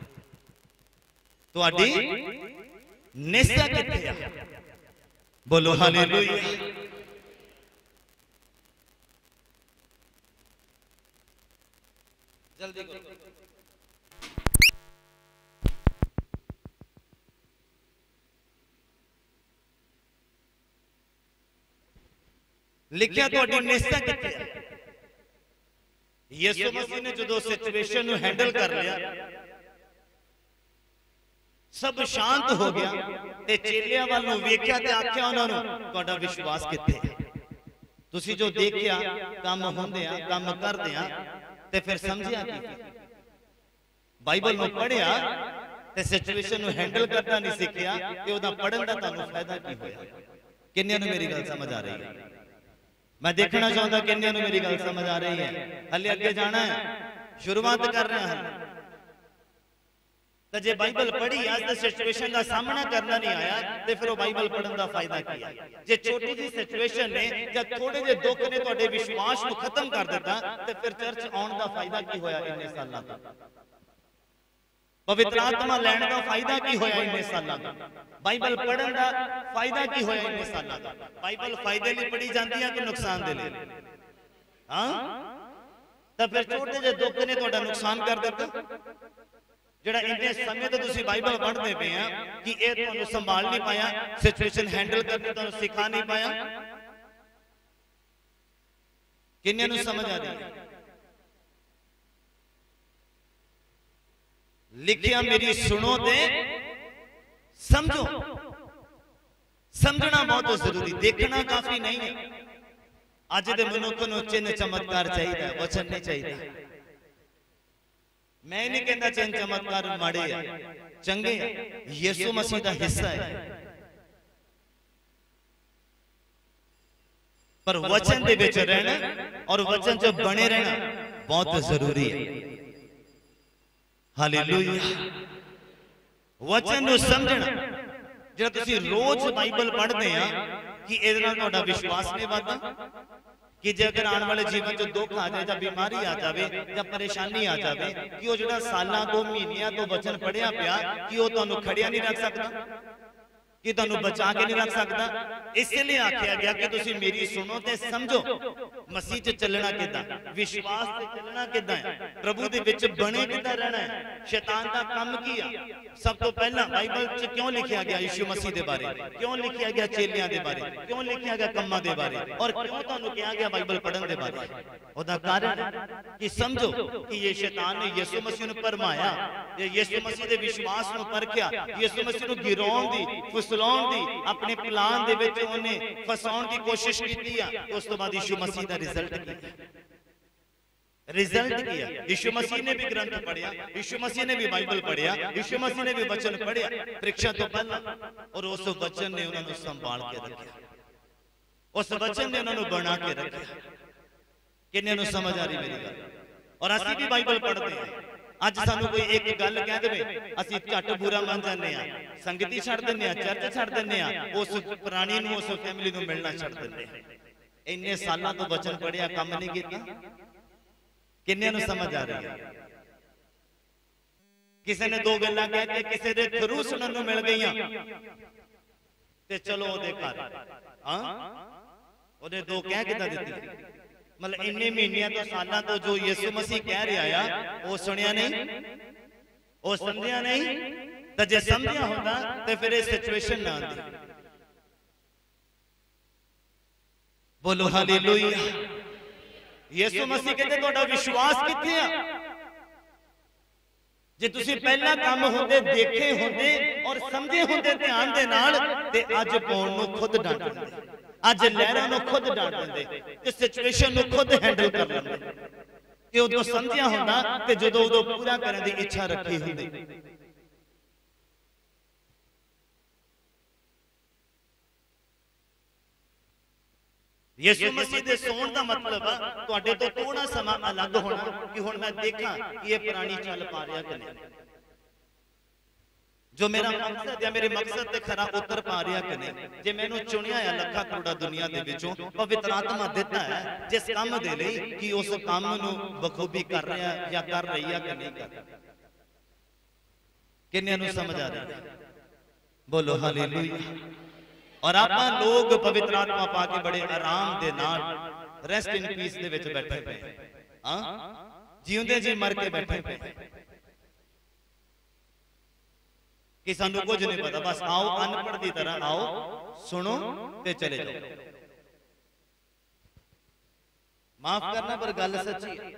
तुहाडी निस्सा कित्थे आ। बोलो हालेलुया। जल्दी करो। लिखिया तुहाडी निस्सा कित्थे है। यीशु मसीह ने जो सिचुएशन नूं हैंडल कर लिया, सब शांत हो गया ते चेलियां वाल नूं वेख्या ते आख्या उन्हां नूं तुहाडा विश्वास कित्थे है। तुसीं जो देखिया काम होंदे आ, काम करदे आ ते फिर समझिया की, बाइबल में पढ़िया ते सिचुएशन नूं हैंडल करना नहीं सीखिया ते ओदा पढ़न दा तुहानूं फायदा की होया। किन्नियां नूं मेरी गल समझ आ रही है? मैं देखना चाहता किन्नियां नूं मेरी गल समझ आ रही है? हले अगे जाना है, शुरुआत कर रहे हैं। तो जे बाइबल पढ़ी आज द सिचुएशन का सामना करना नहीं आया तो फिर वो बाइबल पढ़ने का फायदा किया। जे छोटी जी सिचुएशन ने या थोड़े जे दुख ने तुहाडे विश्वास को खत्म कर दिता तो फिर चर्च आने का फायदा की होया इन्ने सालों तक? पवित्र आत्मा लैण का फायदा की होया इन्ने सालों तक? बाइबल पढ़न का फायदा की होया इन्ने सालों तक? बाइबल फायदे लिए पढ़ी जाती है कि नुकसान दे लिए? हाँ, तो फिर छोटे जे दुख ने तुहाडा नुकसान कर दिता। जिहड़ा इन्ने समय तो तुसीं बाइबल पढ़दे पे हैं कि ये तुहानूं संभाल नहीं पाया, सिचुएशन हैंडल करने तुहानूं सिखा नहीं पाया। किन्नियां नूं समझ आ रही है? लिखिया मेरी सुनो ते समझो। समझना बहुत जरूरी, देखना काफी नहीं है। अज दे मनुख नूं चिन्ह चमत्कार चाहिए, वचन नहीं चाहिए। मैं नहीं कहता चिन्ह चमत्कार माड़े है, चंगे है, यीशु मसीह का हिस्सा है, पर वचन दे विच रहना और वचन च बने रहना बहुत जरूरी है। हालेलुया। वचन नूं समझना, जो तुसीं रोज बाइबल पढ़दे आ कि इहदे नाल तुहाडा विश्वास नहीं वधदा, कि जे अगर आने वाले जीवन जो दुख आ जाए, बीमारी आ जाए या परेशानी आ जाए कि वो जो सालों तो महीनों तो वचन पढ़िया पिया कि वो तुहानूं खड़िया नहीं रख सकता, कि तुहानूं बचा के नहीं रख सकता। इसलिए आख्या गया कि तुसीं मेरी सुनो ते समझो। मसीह च चलना किदां, विश्वास ते चलना किदां है, प्रभु दे विच बने किदां रहना है, शैतान दा काम की है। सब तो पहला बाइबल च क्यों लिखा गया यीशु मसीह दे बारे, क्यों लिखा गया चेलियां दे बारे, क्यों लिखा गया कम्मां दे बारे, और क्यों तुहानूं कहा गया बाइबल पढ़न दे बारे? ओदा कारण कि समझो कि ये शैतान ने यीशु मसीह नूं भरमाया, यीशु मसीह दे विश्वास नूं परखिया, यीशु मसीह नूं गिराउण दी, फुसलाउण दी अपने प्लान दे विच उन्हें फसाउण दी कोशिश कीती आ। उस तो बाद यीशु मसीह दा रिजल्ट किया, रिजल्ट किया। यीशु मसीह ने भी ग्रंथ पढ़िया, यीशु मसीह ने भी बाइबल पढ़िया, यीशु मसीह ने भी वचन पढ़िया परीक्षा तो पहला, और उस वचन ने उन्होंने संभाल के रखा, उस वचन ने उन्होंने बना के रखा। किन्ने नूं समझ आ रही मेरी गल? और असीं भी बाइबल पढ़ते हैं। अज सानू कोई एक गल कह दे असीं झट बुरा मान जाने आ, संगति छड़ दिंदे आ, चर्च छड़ दिंदे आ, उस प्राणी नूं उस फैमिली नूं मिलना छड़ दिंदे। इन्ने सालां तो वचन पढ़िया काम नहीं कीता। किन्ने नूं समझ आ रही है? किसी ने दो गल्लां कह के किसी दे थरू सुनन नूं मिल गईयां ते चलो ओदे घर, हां ओदे दो कह किदां दित्ती? मतलब इन्ने महीनों तो सालों तो जो यीशु मसीह कह रहा है वो सुनिया नहीं, वो समझिया नहीं। तो जे समझिया होता तो फिर ये सिचुएशन ना आती। बोलो हालेलुया। ਯਿਸੂ ਮਸੀਹ ਕਹਿੰਦੇ ਤੁਹਾਡਾ ਵਿਸ਼ਵਾਸ ਕਿੱਥੇ ਆ? ਜੇ ਤੁਸੀਂ ਪਹਿਲਾਂ ਕੰਮ ਹੁੰਦੇ ਦੇਖੇ ਹੁੰਦੇ ਔਰ ਸਮਝੇ ਹੁੰਦੇ ਧਿਆਨ ਦੇ ਨਾਲ ਤੇ ਅੱਜ ਪੌਣ ਨੂੰ ਖੁਦ ਡਾਂਟ ਦਿੰਦੇ, ਅੱਜ ਲਹਿਰਾਂ ਨੂੰ ਖੁਦ ਡਾਂਟ ਦਿੰਦੇ ਤੇ ਸਿਚੁਏਸ਼ਨ ਨੂੰ ਖੁਦ ਹੈਂਡਲ ਕਰ ਲੈਂਦੇ। ਤੇ ਉਦੋਂ ਸਮਝਿਆ ਹੁੰਦਾ ਤੇ ਜਦੋਂ ਉਦੋਂ ਪੂਰਾ ਕਰਨ ਦੀ ਇੱਛਾ ਰੱਖੀ ਹੁੰਦੀ। ਯਿਸੂ ਮਸੀਹ ਦੇ ਸੌਣ ਦਾ ਮਤਲਬ ਆ ਤੁਹਾਡੇ ਤੋਂ ਥੋੜਾ ਸਮਾਂ ਅਲੱਗ ਹੋਣਾ ਕਿ ਹੁਣ ਮੈਂ ਦੇਖਾਂ ਕਿ ਇਹ ਪੁਰਾਣੀ ਚੱਲ ਪਾ ਰਿਹਾ ਕਿ ਨਹੀਂ, ਜੋ ਮੇਰਾ ਮਕਸਦ ਹੈ ਮੇਰੇ ਮਕਸਦ ਤੇ ਖਰਾ ਉਤਰ ਪਾ ਰਿਹਾ ਕਿ ਨਹੀਂ। ਜੇ ਮੈਨੂੰ ਚੁਣਿਆ ਹੈ ਲੱਖਾਂ ਕਰੋੜਾਂ ਦੁਨੀਆ ਦੇ ਵਿੱਚੋਂ, ਪਵਿੱਤਰ ਆਤਮਾ ਦਿੱਤਾ ਹੈ ਜਿਸ ਕੰਮ ਦੇ ਲਈ ਕਿ ਉਸ ਕੰਮ ਨੂੰ ਬਖੂਬੀ ਕਰ ਰਿਹਾ ਜਾਂ ਕਰ ਰਹੀ ਹੈ ਕਿ ਨਹੀਂ ਕਰ ਰਿਹਾ। ਕਿੰਨਿਆਂ ਨੂੰ ਸਮਝ ਆ ਰਹੀ ਹੈ? ਬੋਲੋ ਹਾਲੇਲੂਇਆ। और आप लोग पवित्र आत्मा पाके बड़े आराम दे नाल रेस्ट इन पीस दे विच बैठे पे, हां जीउंदे जी मर के बैठे पे कि सानू कुछ नहीं पता, बस आओ अनपढ़ दी तरह आओ, सुनो ते चले जाओ। माफ करना पर गल सच्ची है।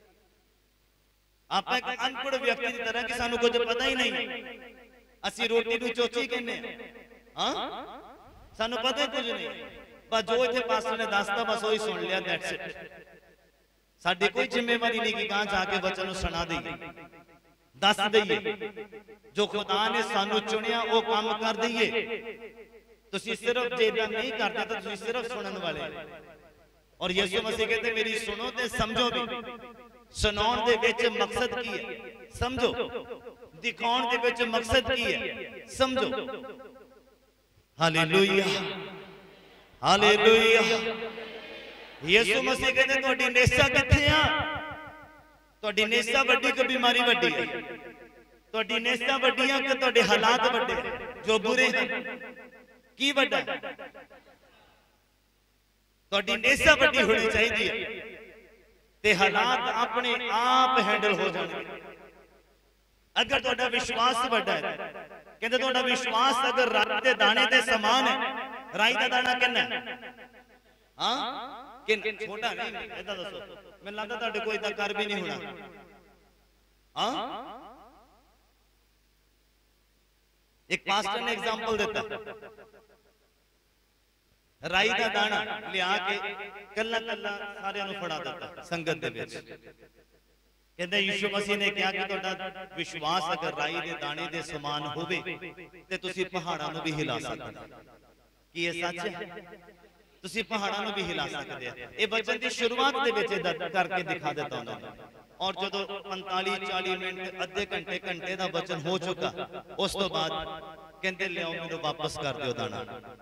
आप एक अनपढ़ व्यक्ति की तरह कि सानू कुछ पता ही नहीं, असी रोटी नू चोची कहने, हां सानू पता कुछ नहीं, बस जो इत्थे पास्टर ने दसता बस वही सुन लिया, दैट्स इट। साडी कोई जिम्मेवारी नहीं कि कहां जाके बच्चों को सुना दईए, दस दईए। जो खुदा ने सानू चुनिया वो काम कर दईए। तुसीं सिर्फ जे इदां नहीं करदे तो तुसीं सिर्फ सुनन वाले। और यीशु मसीह कहते मेरी सुनो ते समझो भी। सुनाउण दे विच मकसद की है समझो, दिखाउण दे विच मकसद की है समझो। Hallelujah hallelujah. यीशु मसीह कहते तुहाडी नेसा कित्थे आ? तुहाडी नेसा वड्डी कि बीमारी वड्डी है? तुहाडी नेसा वड्डी है कि तुहाडे हालात वड्डे जो बुरे हैं? की वड्डा? तुहाडी नेसा वड्डी होनी चाहिए ते हालात अपने आप हैंडल हो जाएंगे अगर तुहाडा विश्वास वड्डा है। कहते तुहाडा विश्वास अगर राई दे दाने दे समान है, राई दा दाना किन्ना है? हां कि छोटा नहीं, इदा दसो मैनूं लगदा तुहाडे कोई इदा कर भी नहीं होना। हां एक पास्टर ने एग्जांपल दिता, राई दा दाना लिया के कल्ला कल्ला सारियां नूं फड़ा दिता संगत दे विच। कहते यीशु मसीह ने कहा कि तुहाडा विश्वास अगर राई दे दाने दे समान होवे ते तुसीं पहाड़ां नूं भी हिला सकदे। कि ये सच है? तुसीं पहाड़ां नूं भी हिला सकदे आ। ये वचन दी शुरुआत दे विच करके दिखा देता उन्होंने। और जदों 45-40 मिनट अद्धे घंटे घंटे दा वचन हो चुका, उस तो बाद कहंदे लियाओ मैनूं वापस कर दिओ दाना,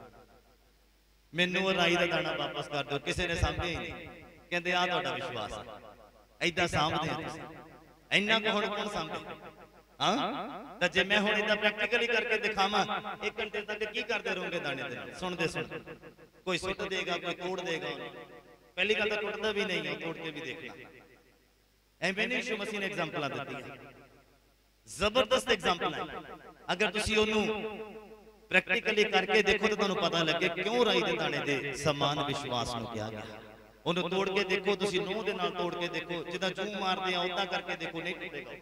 मैनूं राई दा दाना वापस कर दिओ। किसी ने समझे ही नहीं। कहंदे आ तुहाडा विश्वास है, ऐदा सामभदे इन्ना को हुण कौन सामभे? हां तो जे मैं हुण इदा प्रैक्टिकली करके दिखावां 1 घंटे तक की करदे रहोगे दाने दे सुनदे सुनदे? कोई सुट देगा, कोई तोड़ देगा। पहली गल तो टुटदा भी नहीं है, तोड़ के भी देखना। एवें नहीं यीशु मसीह ने एग्जांपल दी है, जबरदस्त एग्जांपल है। अगर तुसीं ओनू प्रैक्टिकली करके देखो तो तुहानूं पता लगे क्यों राई दे दाने दे समान विश्वास नूं कहा गया। ਉਹਨੂੰ ਤੋੜ ਕੇ ਦੇਖੋ, ਤੁਸੀਂ ਨੂੰਹ ਦੇ ਨਾਲ ਤੋੜ ਕੇ ਦੇਖੋ, ਜਿੱਦਾਂ ਜੂ ਮਾਰਦੇ ਆ ਉਦਾਂ ਕਰਕੇ ਦੇਖੋ, ਨਹੀਂ ਟੁੱਟੇਗਾ।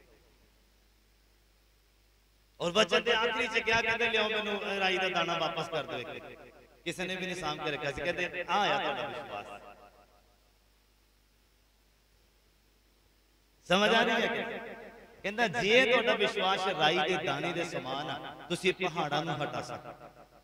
और वचन के आखिरी च क्या कहते लियाओ मैनूं राई दा दाना वापस कर दो। किसी ने भी नहीं साम के रखा। कहते आ आया तुहाडा विश्वास। समझ आ रही है? कहंदा जे तुहाडा विश्वास राई दे दाने दे समान आ, तुसीं पहाड़ां नूं हटा सकदे।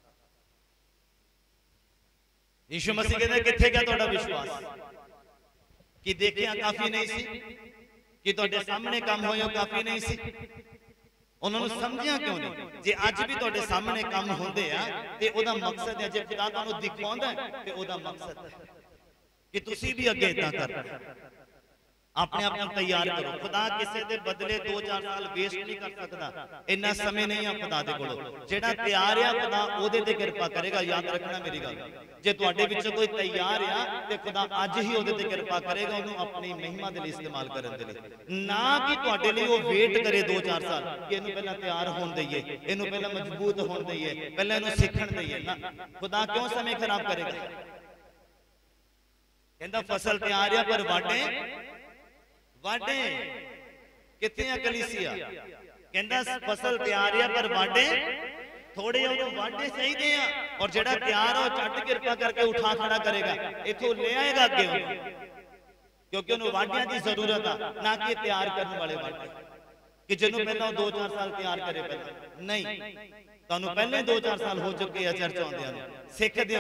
यीशु मसीह कहते कित्थे गया तुहाडा विश्वास? कि देखिया काफी नहीं सी, कि तुहाडे सामने काम होया काफी नहीं सी। उन्होंने समझिया क्यों नहीं? जे अज भी तुहाडे सामने काम होंदे आ ते ओदा मकसद है, जे खुदा तुहानूं दिखाउंदा है ते ओदा मकसद है कि तुसीं भी अगे इदां करना। अपने आप को तैयार करो। खुदा किसी के बदले 2-4 साल वेस्ट नहीं कर सकता। इन्ना समय नहीं है खुदा दे कोल। जेड़ा तैयार है खुदा ओदे ते कृपा करेगा। याद रखना मेरी गल। जे तुहाडे विच कोई तैयार है ते खुदा अज ही ओदे ते कृपा करेगा, ओनू अपनी महिमा दे लई इस्तेमाल करन दे लई। ना कि तुहाडे लई ओ वेट करे 2-4 साल कि इनू पहला तैयार होण दईए, इनू पहला मजबूत होण दईए, पहला इनू सीखण दईए। ना, खुदा क्यों समय खराब करेगा? कहता फसल तैयार है पर वाढे वाढे कितने आ कलीसिया। कहता फसल तैयार है पर वाढे थोड़े वाढे चाहिए हैं और जेड़ा तैयार हो झट किरपा करके उठा खड़ा करेगा, इथों ले आएगा अगे, क्योंकि उन्होंने वाढियां की जरूरत है, ना कि तैयार करने वाले वाढे कि जिन्होंने पहला 2-4 साल तैयार करे पहला नहीं। तुहानू पहले 2-4 साल हो चुके हैं चर्च आउंदियां सिखदियां।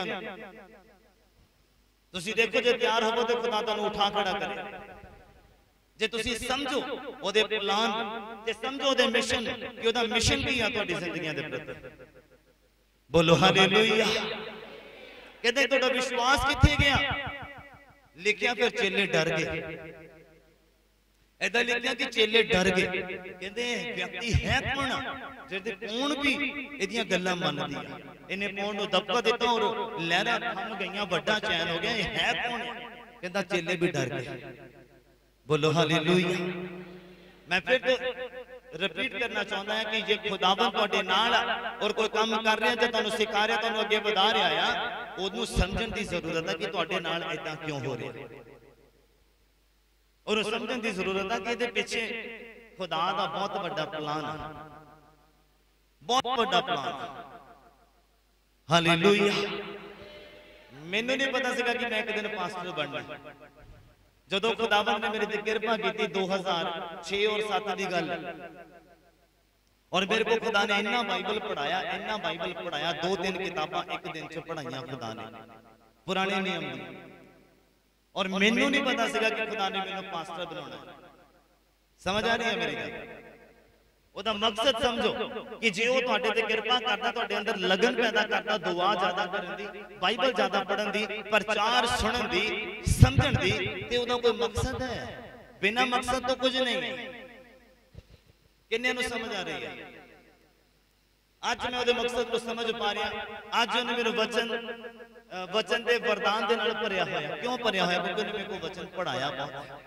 तुसी देखो जे तैयार होवो तो खुदा तुहानू उठा खड़ा करे, जे तुसी समझो ओदे प्लान ते समझो ओदे मिशन कि ओदा मिशन की है तुहाडी जिंदगियां दे प्रति। बोलो हालेलुया। कहते तुहाडा विश्वास किथे गया? लिखिया फिर चेले डर गए। ऐदा लिखिया कि चेले डर गए। कहते व्यक्ति है कौन जिहदे कौन भी इहदियां गल्लां मनदी आ, इन्हें कौन नु दबका दिता और लहरां थम गईयां, बड़ा चैन हो गया, है कौन? कहता चेले भी डर गए। बोलो हालेलुया। मैं फिर रिपीट करना चाहता है कि जे खुदावन तुहाडे नाल और कोई काम कर रहा जे तुहानू सिखा रहा, तुहानू अगे वधा रहा आ, ओनू समझण दी जरूरत है कि तुहाडे नाल इदां क्यों हो रहा है, और समझण दी जरूरत है कि इहदे पीछे खुदा दा बहुत बड़ा प्लान है, बहुत बड़ा प्लान है। हालेलुया। मैनू नहीं पता सीगा कि मैं एक दिन पास्टर बनना। जदों खुदावन ने मेरे ते किरपा की 2006 और 7 की गल, और मेरे को खुदा ने इन्ना बाइबल पढ़ाया, इन्ना बाइबल पढ़ाया, 2-3 किताबां एक दिन च पढ़ाइयां खुदा ने पुराने नियम दी, और मैनू नहीं पता सीगा कि खुदा ने मैनू पास्टर बनाना। समझ आ रही है मेरी गल? ओदा मकसद समझो कि जे वो तुहाडे ते किरपा करदा, तुहाडे अंदर लगन पैदा करदा, दुआ ज्यादा करन दी, बाइबल ज्यादा पढ़न दी, प्रचार सुनन दी, समझण दी, ते ओदा कोई मकसद है। बिना मकसद तो कुछ नहीं। किन्ने नु समझ आ रही है? आज मैं ओदे मकसद को समझ पा रहा। आज उन्हें मेरे वचन दे वरदान दे नाल भरिया होया। क्यों भरिया होया? क्योंकि उन्हें मेरे को वचन पढ़ाया, बहुत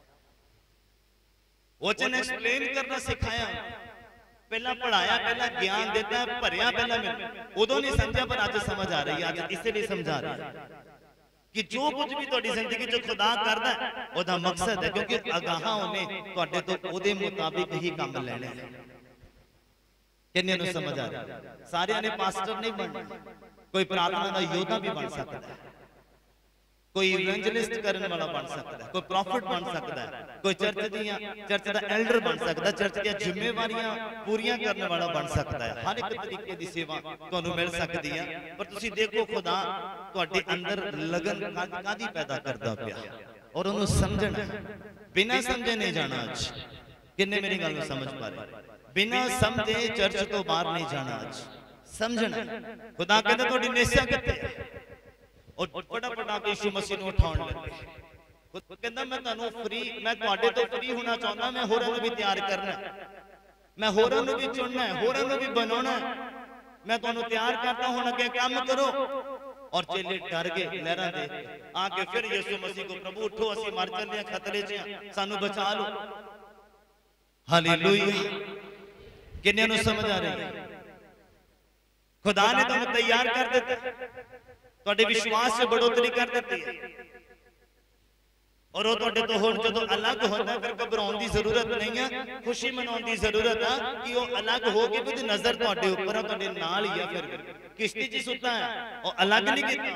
वचन एक्सप्लेन करना सिखाया, पहला पढ़ाया, पहला ज्ञान देता है, भरिया पहला मैं उदों नहीं समझा, पर आज समझ आ रही है। आज इसलिए समझा रहा है कि जो कुछ भी तुहाडी जिंदगी जो खुदा करदा है ओदा मकसद है, क्योंकि अगाहां उन्हें तुहाडे तो ओदे मुताबिक ही काम लेने हैं। किन्ने नु समझ आ रहा है? सारे ने पास्टर नहीं बनना, कोई प्रार्थना दा योद्धा भी बन सकता है, कोई इवेंजलिस्ट करने वाला बन सकता है, कोई प्रॉफिट बन सकता है, कोई चर्च दा एल्डर बन सकता है, चर्च दी जिम्मेवारियां पूरियां करने वाला बन सकता है। हर एक तरीके दी सेवा तुहानू मिल सकती है, पर तुसी देखो खुदा तुहाडे अंदर लगन कादी पैदा करदा पिया, और उन्हें समझना। बिना समझे नहीं जाना। आज किन्ने मेरी गल नूं समझ पा रहे? बिना समझे चर्च तो बाहर नहीं जाना। आज समझना। खुदा कहता तुहाडी नेसिया कित्थे है, और बड़ा बड़ा यीशु मसीह नूं उठाउण लगे। कहंदा मैं तुहानू फ्री, मैं तुहाडे तो फ्री होना चाहुंदा, मैं होरां नूं भी तैयार करना, मैं होरां नूं भी चुनना है, होरां नूं भी बनाउणा है। मैं तुहानू तैयार करता हूं, अगे काम करो। और चेले डर गए लहरां दे आके फिर यीशु मसीह को, प्रभु उठो, असीं मर चले हां, खतरे च हां, सानू बचा लो। हालेलुया। किन्ने नूं समझ आ रही है? खुदा ने तुहानू तैयार कर दिता, तुहाडे विश्वास से बढ़ोतरी कर देती है, और वो तुहाडे तो हुण जदों अलग होंदा फिर घबराउण दी जरूरत नहीं है, खुशी मनाउण दी जरूरत है कि वो अलग हो के भी नजर तुहाडे उपर है, तुहाडे नाल ही है। फिर किश्ती च सुता है, वो अलग नहीं कीता,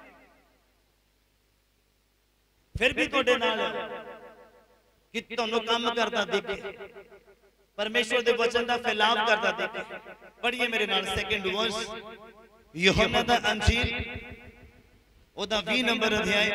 फिर भी तुहाडे नाल है कि तुहानू काम करदा दिखे, परमेश्वर दे वचन दा फैलाव करदा दिखे। पढ़िए मेरे नाल सेकंड वर्स, यूहन्ना दा अंजील ओदा 20 नंबर अध्याय,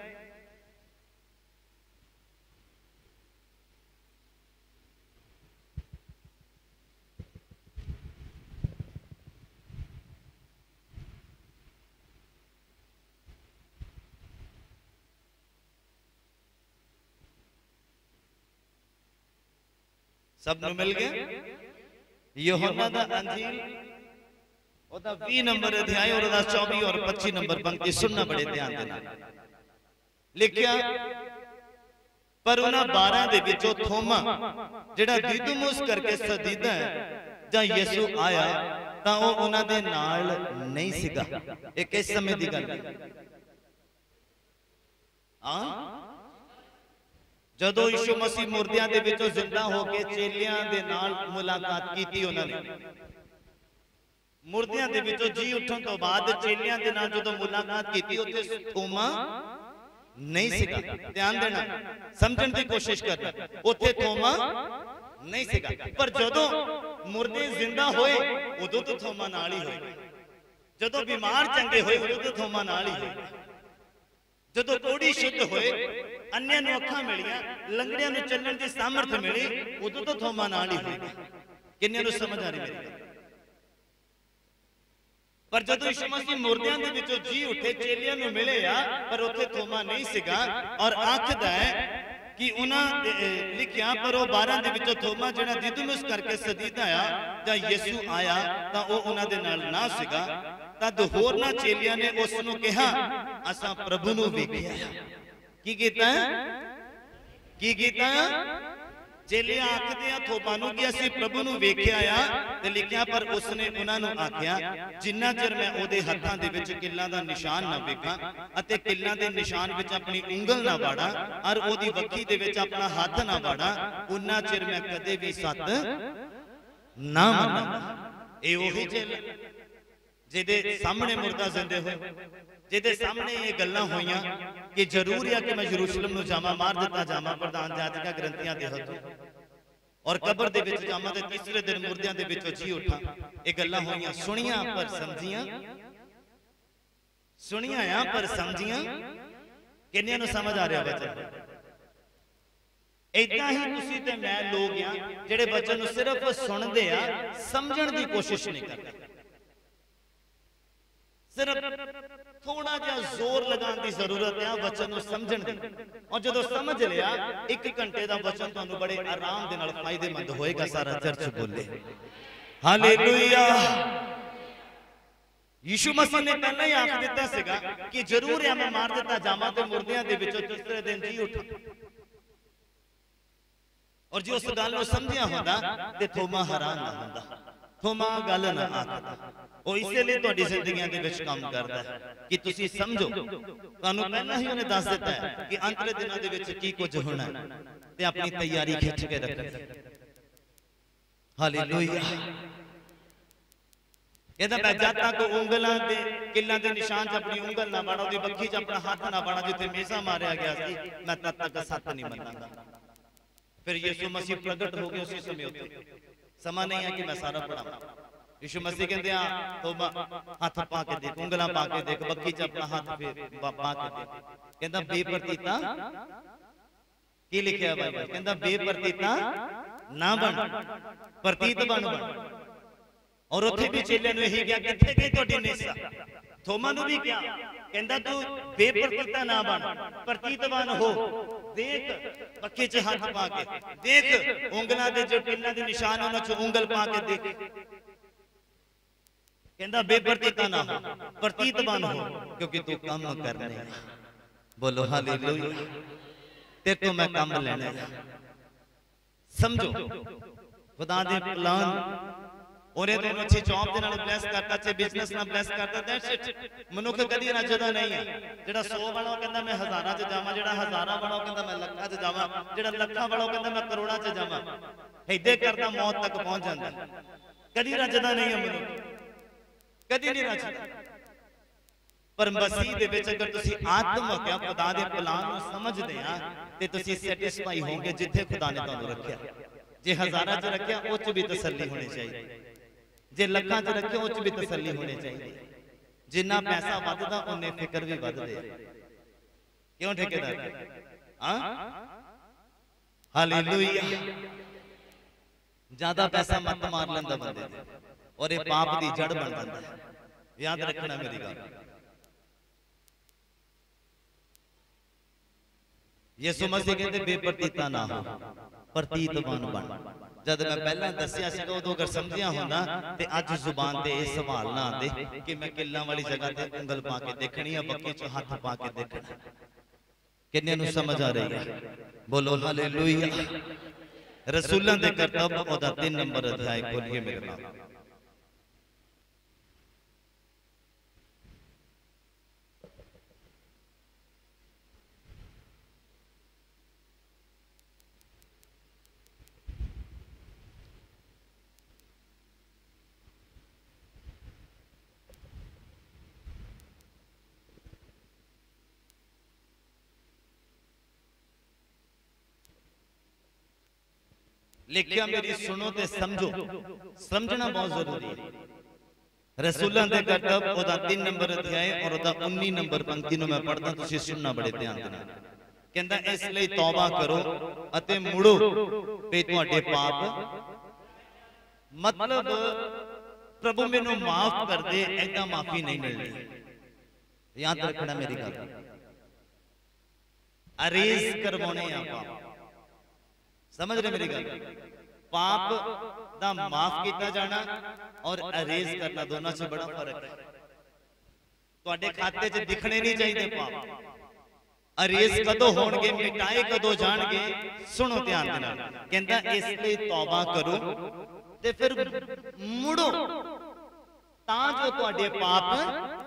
सब नु मिल गया। यूहन्ना दा अंजील ओदा 20 नंबर अध्याय और ओदा 24 और 25 नंबर पंक्ति सुनना बड़े ध्यान देना। लिखिया, पर उन्हां 12 दे विचों थोमा जिहड़ा दिदुमुस करके सदीदा है, जां यीशु आया तां ओह उन्हां दे नाल नहीं सीगा। एक इस समय दी गल है। हाँ, जदों यीशु मसीह मुर्दियां दे विचों जिंदा होके चेलियां दे नाल मुलाकात कीती उन्होंने, मुर्दियां दे विचों जी उठण तो बाद चेलियां दे नाल जदों मुलाकात कीती, उत्थे थोमा नहीं सीगा। ध्यान देना, समझण दी कोशिश करना, उत्थे थोमा नहीं सीगा। पर जदों मुर्दे जिंदा होए उदों तो थोमा नाल ही होए, जदों बीमार चंगे होए उदों तो थोमा नाल ही होए, जदों कोड़ी शुद्ध होए, अन्य नूं अखां मिलियां, लंगड़ियां नूं चलण दी सामर्थ मिली, उदों तो थोमा नाल ही होएगा। किन्नियां नूं समझ आ रही मेरी गल? पर जदों यीशु मसीह मुर्दियां दे विचों जी उठे, चेलियां नूं मिले आ, पर उत्थे थोमा नहीं सीगा। और आखदा है कि उन्हां लिखिया, पर वो 12 दे विचों थोमा जिहड़ा दिदुमुस करके सदीदा आ जां यीशु आया तां ओह उन्हां दे नाल ना सीगा। तद होरना चेलियां ने उस नूं कहा, असां प्रभु नूं वेखिया। की कीता? की कीता? चेलियां आखदे आ थोमा नूं कि असीं प्रभु नूं वेखिया आ। ते लिखिया, पर उसने उन्हां नूं आखिया, जिन्ना चिर मैं ओहदे हत्थां दे विच किल्लां दा निशान ना वेखां अते किल्लां दे निशान विच अपनी उंगल ना वाड़ा और ओहदी वक्खी दे विच अपना हत्थ ना वाड़ा, उन्ना चिर मैं कदे भी सत ना मन्नांगा। ए ओही चेला जिहदे सामने मुर्दा जिंदे होए, जिहदे सामने ये गल्लां होईयां कि जरूर है कि मैं यरूशलेम नूं जावां, मार दिता जावां प्रधान जातिकां ग्रंथियां दे हत्थों, और कबर दे विच जावां ते तीसरे दिन मुर्दियां दे विचों जी उठां। ये गल्लां होईयां, सुनियां पर समझियां, सुनियां आ पर समझियां। किन्नियां नूं समझ आ रहा वचन? इदां ही तुसीं ते मैं लोग आ जिहड़े वचन नूं सिर्फ सुणदे आ, समझण दी कोशिश नहीं करदे। सिर्फ थोड़ा जा जोर लगाने की जरूरत है वचन को समझण दी। और जो समझ लिया, 1 घंटे का वचन तुहानू बड़े आराम दे नाल फायदेमंद होएगा। सारा चर्च बोले हालेलुया। यीशु मसीह ने पहले ही आख दिता सीगा कि जरूर है मैं मार दिता जावां ते मुर्दियां दे विचों तीसरे दिन जी उठा। और जो उस गल नूं समझिया होंदा ते थोमा हैरान ना होंदा, थोमा गल ना आखदा। वो इसलिए तुहाडी जिंदगियां दे विच काम करदा है कि तुसी समझो। तुहानू पहला ही उन्हें दस दिता है कि अंतले दिनां दे विच की कुछ होना है ते अपनी तैयारी खिंच के रखो। हालेलुया। कहता मैं जद तक उंगलां दे किल्लां दे निशान च अपनी उंगल ना वाड़ा, ओदी बक्खी च अपना हाथ ना वाड़ा जिथे मेसा मारिया गया सी, मैं तद तक सत नहीं मनांगा। फिर यीशु मसीह प्रगट हो गए उसी समय उत्ते। समा नहीं है कि मैं सारा पढ़ावां। यीशु मसीह कहते हैं तोबा हाथ पा के देख, उंगलां पा के देख, बक्खी च अपना हाथ पा के देख। कहता बेप्रतीता की लिखिया भाई? कहता बेप्रतीता ना बन, प्रतीत बन। और उत्थे भी चेलियां नूं यही कहा, कित्थे गई तुहाडी नेसा? थोमा नूं भी कहा, कहंदा तू बेप्रतीता ना बन, प्रतीतवान हो। देख बक्खी च हाथ पा के देख, उंगलां दे जो किल्लां दे निशान उन्हां च उंगल पा के देख। कहंदा बेप्रतीता ना हो, प्रतीतवान हो, क्योंकि तू काम करने। बोलो हालेलुया। तेरे तो मैं काम लेना। समझो खुदा दे प्लान ओरे दोनों अच्छी जॉब दे नाल ब्लेस करता, अच्छे बिजनेस नाल ब्लेस करता। That's it. मनुख कदी रजदा नहीं है। जेड़ा 100 वाला कहंदा मैं हजारां च जावां, जेड़ा हजारां वाला कहंदा मैं लखां च जावां, जेड़ा लखां वाला कहंदा मैं करोड़ां च जावां। इदे करदा मौत तक पहुंच जांदा। कदी रजदा नहीं है मनुख, कदी नहीं रजदा। पर मसीह दे विच अगर तुसी आत्मिक है खुदा दे प्लान नूं समझदे आ ते तुसी सैटिस्फाई होगे जिथे खुदा ने तुहानूं रखिया। जे हजारां च रखिया उच भी तसल्ली होनी चाहिए, जे लखां च रखे उच भी तसल्ली होनी चाहिए। जिन्ना पैसा वधदा उन्ने फिक्र भी वधदे। क्यों ठेकेदार? हां हालेलुया। ज्यादा पैसा मत मार लेंदा बंदे दे, और ये पाप दी जड़ बन जांदा है। याद रखना मेरी गल। यीशु मसीह कहते बेप्रतीता ना हो, प्रतीतवान बन। जब मैं पहला दसिया सीगा उदों अगर समझिया होंदा ते अज जुबान ते इह सवाल ना आंदे कि मैं किल्लां वाली जगह ते उंगल पा के देखनी है, बक्की च हाथ पा के देखना। किन्ने नूं समझ आ रही है? बोलो हालेलुया। रसूलां दे करतब ओदा 3 नंबर अध्याय खोलिए मेरे नाल। लिखिया मेरी सुनो ते समझो, समझना बहुत जरूरी है। रसूलों के करतब ओदा 3 नंबर अध्याय और ओदा 19 नंबर पंक्ति नु मैं पढ़दा, तुसी सुनना बड़े ध्यान दे नाल। कहंदा इसलिए तौबा करो अते मुड़ो ते तुहाडे पाप, मतलब प्रभु मैनू माफ कर दे, ऐसा माफी नहीं मिलनी। याद रखना मेरी गल, अरेज करवाने पाप, समझ रहे मेरी गल? पाप दा माफ किया जाना और अरेज करना दोनों से बड़ा फर्क है। तुहाडे खाते च दिखने नहीं चाहिए पाप। अरेज कदों होणगे, मिटाए कदों जाणगे? सुनो ध्यान दे नाल, कहंदा इसलिए तौबा करो ते फिर मुड़ो तां जो तुहाडे पाप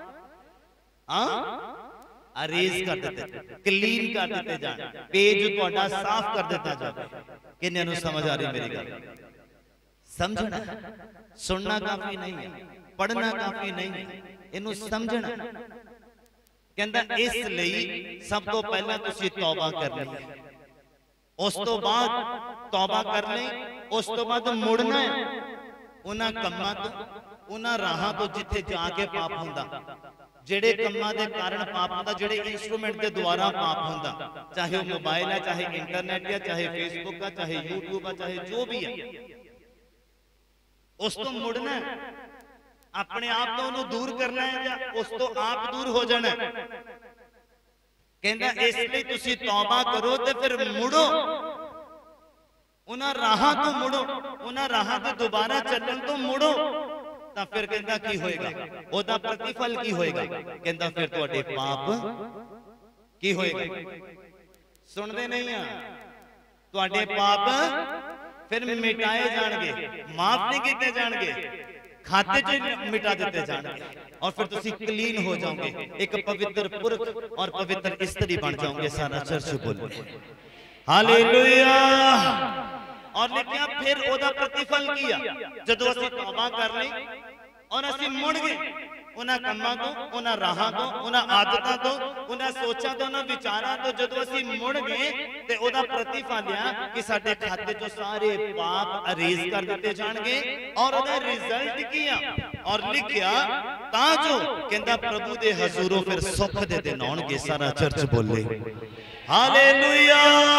अरेज कर देते, क्लीन कर देते जान, पेज तुहाडा साफ कर देता जाए। किन्ने नूं समझ आ रही मेरी गल? समझना, सुनना काफी नहीं है, पढ़ना काफी नहीं है, इनू समझना। कहंदा इसलिए सब तो पहला तुसी तौबा करनी है, उस तो बाद तौबा कर ली, उस तो बाद मुड़ना है उन्हां कम्मां तो, उन्हां राहां तो जिथे जाके पाप हुंदा, जेड़े कम्मां दे कारण पाप हुंदा, जेड़े इंस्ट्रूमेंट के द्वारा पाप हुंदा, चाहे वो मोबाइल है, चाहे इंटरनेट है, चाहे फेसबुक है, चाहे यूट्यूब है, चाहे जो भी है, उस तो मुड़ना है, अपने आप तो उन्हें दूर करना है या उस तो आप दूर हो जाना है। कहंदा इसलिए तुसी तौबा करो ते फिर मुड़ो, उन्हां राहां तो मुड़ो, उन्हां राहां ते दोबारा चलण तो मुड़ो, तां फिर कहंदा की होएगा, ओदा प्रतिफल की होएगा? कहंदा फिर तुहाडे पाप की होएगा? सुनदे नहीं आ? तुहाडे पाप फिर मिटाए जाणगे, माफ नहीं किए जाणगे, खाते च मिटा देते जाणगे और फिर तुसी क्लीन हो जाओगे, एक पवित्र पुरुष और पवित्र स्त्री बन जाओगे। सारा चर्च बोलो हालेलुया। और लिखिया फिर ओदा प्रतिफल किया, जदों असीं तौबा कर ली और असीं मुड़ गए उन्हां कम्मां तो, उन्हां राहां तो, उन्हां आदतां तो, उन्हां सोचां तो, उन्हां विचारां तो, जदों असीं मुड़ गए ते ओदा प्रतिफल आ कि साडे खाते चों सारे पाप अरेज कर दिते जाणगे। और ओदा रिजल्ट की आ? और लिखिया तां जो कहंदा प्रभु दे हजूरों फिर सुख दे दिन आउणगे। सारा चर्च बोले हालेलुया।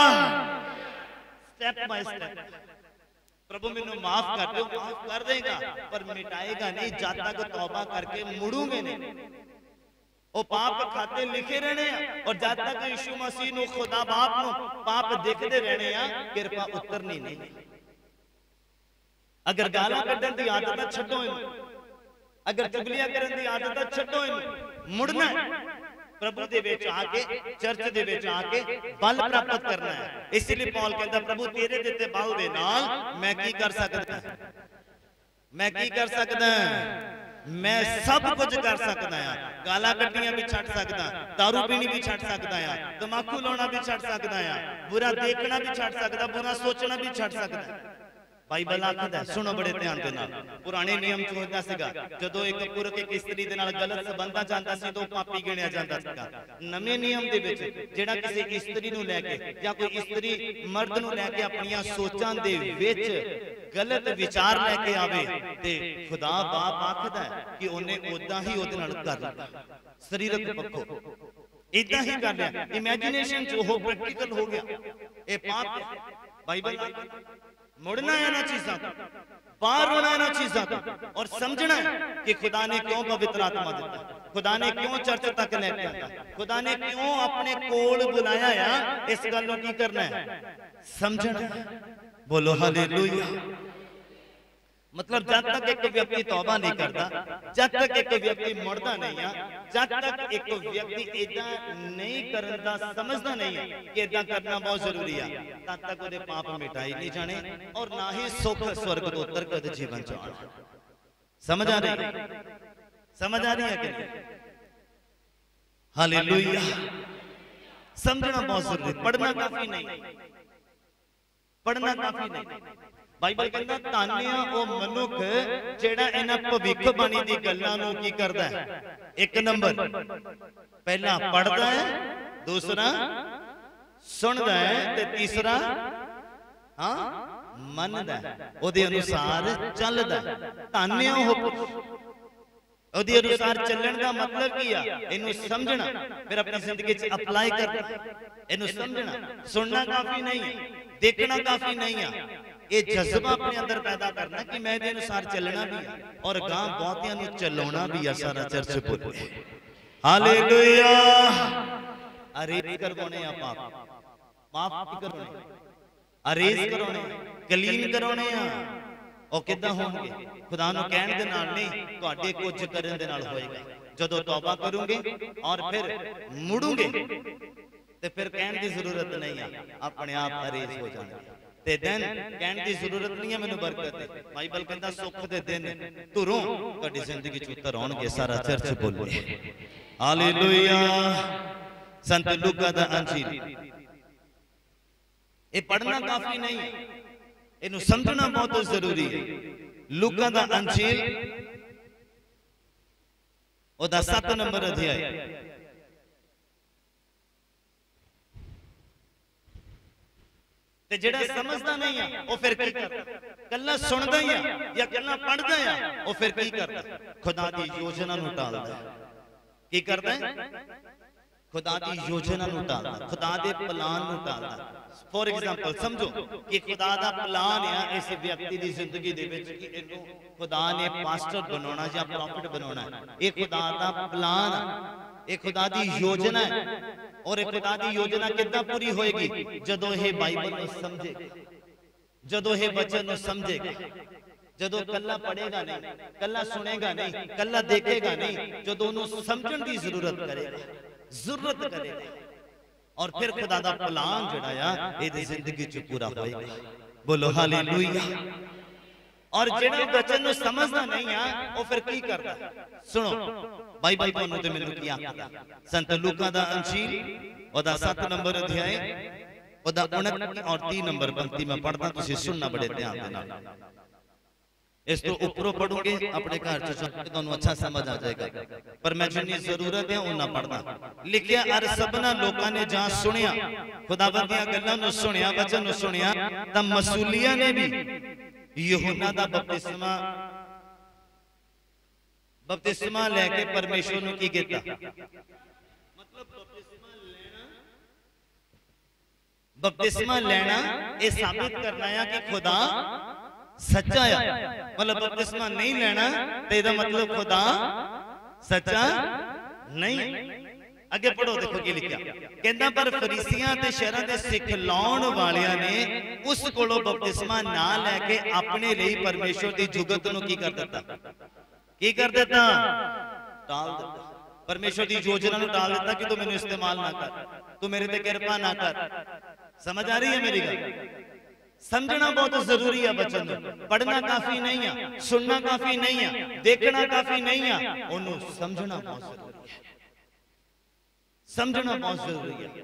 स्टेप बाय स्टेप प्रभु मैनू माफ कर दो, माफ कर देगा पर मिटाएगा नहीं जब तक तौबा करके मुड़ूंगे नहीं। वो पाप खाते लिखे रहने और जब तक यीशु मसीह नू, खुदा बाप नू पाप दिखते रहने, कृपा उतरनी नहीं। अगर गालां कड्ढण दी आदत छड्डो, अगर चुगलियां करन दी आदत छड्डो, मुड़ना प्रभु दे विच आके, चर्च दे विच आके बल प्राप्त करना है। इसलिए पौल कहता प्रभु तेरे दिते बल दे नाल मैं की कर सकदा, मैं की कर सकदा, मैं सब कुछ कर सकदा हां। गालां कड्ढियां भी छड्ड सकदा, दारू पीनी भी छड्ड सकदा हां, तमाकू लाउणा भी छड्ड सकदा हां, बुरा देखना भी छड्ड सकदा, बुरा सोचना भी छड्ड सकदा। बाइबल आखदा है, सुनो बड़े ध्यान दे नाल, पुराने नियम च होंदा सीगा जदों एक पुरुष एक स्त्री दे नाल गलत संबंध जांदा सी तो पापी गिणिया जांदा सीगा। नਵੇਂ नियम दे विच जेड़ा किसी स्त्री नूं लैके या कोई स्त्री मर्द नूं लैके अपनियां सोचां दे विच गलत विचार लैके आवे ते खुदा बाप आखदा है कि ओने उदां ही ओदे नाल कर लिया, शरीरक पक्खों इदां ही कर लिया, इमेजिनेशन च ओह प्रैक्टिकल हो गया। ए पाप है। बाइबल मुड़ना है ना चीज़ों का, पार होना है ना चीज़ों का और समझना है कि खुदा ने क्यों पवित्र आत्मा दिता, खुदा ने क्यों चर्च तक लेके आया, खुदा ने क्यों अपने कोल बुलाया है। इस गल को की करना है, समझना है। बोलो हालेलुया। मतलब जब तक एक व्यक्ति तौबा नहीं करता, जब तक एक व्यक्ति मुड़दा नहीं है, जब तक एक व्यक्ति इदा नहीं करता, समझदा नहीं है कि इदा करना बहुत जरूरी है, तब तक उहदे पाप मिटाए नहीं जाने और ना ही सुख स्वर्ग तो उतर के जीवन च आना। समझ आ रही, समझ आ रही है कि हालेलुया। समझना बहुत जरूरी, पढ़ना काफी नहीं, पढ़ना काफी नहीं। बाइबल कहता तानिया ओ मनुख जेड़ा इन्हां भविष्यवाणी दी गल्लां नूं की करदा है। एक नंबर पहला पढ़दा है, दूसरा सुनदा है ते तीसरा मनदा ओदे अनुसार चलदा धन है ओह पुरुष ओदे अनुसार चलण का मतलब की आ इनू समझना फिर अपनी जिंदगी च अप्लाई करना इनू समझना सुनना काफी नहीं है देखना काफी नहीं है ये जज्बा अपने अंदर पैदा करना कि मैं इहदे अनुसार चलना भी है और गां बहुतियां नू चलाउणा भी है सारा चर्च बोले हालेलुया अरेज करवाने आ पाप माफ करवाने अरेज करवाने क्लीन करवाने आ ਉਹ ਕਿੱਦਾਂ ਹੋਣਗੇ खुदा ਨੂੰ ਕਹਿਣ ਦੇ ਨਾਲ ਨਹੀਂ ਤੁਹਾਡੇ ਕੁਝ ਕਰਨ ਦੇ ਨਾਲ ਹੋਏਗਾ ਜਦੋਂ ਤੌਬਾ ਕਰੋਗੇ ਔਰ ਫਿਰ ਮੁੜੋਗੇ ਤੇ ਫਿਰ ਕਹਿਣ ਦੀ ਜ਼ਰੂਰਤ ਨਹੀਂ ਆ ਆਪਣੇ ਆਪ ਅਰੇਜ਼ ਹੋ ਜਾਣਗੇ ਤੇ ਦਿਨ ਕਹਿਣ ਦੀ ਜ਼ਰੂਰਤ ਨਹੀਂ ਹੈ ਮੈਨੂੰ ਬਰਕਤ ਦੇ ਬਾਈਬਲ ਕਹਿੰਦਾ ਸੁੱਖ ਦੇ ਦਿਨ ਧੁਰੋਂ ਤੁਹਾਡੀ ਜ਼ਿੰਦਗੀ ਚ ਉਤਰ ਆਉਣਗੇ ਸਾਰਾ ਚਰਚ ਬੋਲੇ ਹਾਲੇਲੂਇਆ ਸੰਤ ਲੂਕਾ ਦਾ ਅੰਜੀਲ ਇਹ ਪੜ੍ਹਨਾ ਕਾਫੀ ਨਹੀਂ ਹੈ इनू समझना बहुत जरूरी है लूका दा अंजील ओदा 7 नंबर अध्याय ते जेड़ा समझदा नहीं है वो फिर की करदा कल्ला सुनदा ही है या कल्ला पढ़दा है वो फिर की करदा खुदा दी योजना नु टालदा की करदा खुदा दी योजना नु टालदा खुदा दे प्लान नु टालदा फॉर एग्जाम्पल समझो कि खुदा दा प्लान है इस व्यक्ति दी जिंदगी दे विच कि इन्हू खुदा ने पास्टर बनाना या प्रॉफिट बनाना ये खुदा दा प्लान ये खुदा दी योजना है और ये खुदा दी योजना किद्दां पूरी होएगी जदों ये बाइबल नू समझेगा जदों ये वचन नू समझेगा जदों कल्ला पढ़ेगा नहीं कल्ला सुनेगा नहीं कल्ला देखेगा नहीं जदों नू समझण दी जरूरत करेगा और फिर खुदा दा प्लान जड़ा इहदी जिंदगी च पूरा होएगा बोलो हालेलुया और जेड़ा वचन नु समझदा नहीं आ वो फिर की करदा सुनो बाइबल तुहानू ते मैनू की आखदा संत लूका दा अंजील ओदा 7 नंबर अध्याय ओदा 29 और 30 नंबर पंक्ति में पढ़दा तुसी सुनना बड़े ध्यान दे नाल इस तो ऊपरों पढ़ोगे अपने घर तो अच्छा समझ आ जाएगा पर मैं जिन्नी जरूरत है उन्ना पढ़ना लिखिया अर सबना लोकां ने जहां सुनिया खुदावंद दी गल्लां नु सुनिया वचन नु सुनिया तां मसूलिया ने भी यूहन्ना दा बपतिस्मा लेके परमेश्वर नु की कीता मतलब बपतिस्मा लेना ये साबित करना है कि खुदा सच्चा है मतलब बपतिस्मा नहीं लेना तो इसका मतलब खुदा सच्चा नहीं। अगे पढ़ो देखो की लिखा कहना पर फरीसियां ते शहरां दे सिखलाउण वालियां ने उस कोलों बपतिस्मा ना लेके अपने लिए परमेश्वर दी जुगत नूं की कर दिता टाल दिता परमेश्वर दी योजना नूं टाल दिता कि तू मैनूं इस्तेमाल ना कर तू मेरे ते किरपा ना कर। समझ आ रही है मेरी गल समझना बहुत जरूरी है बच्चों पढ़ना काफी नहीं है सुनना काफी नहीं है देखना काफी नहीं है उन्होंने समझना बहुत जरूरी है समझना बहुत जरूरी है।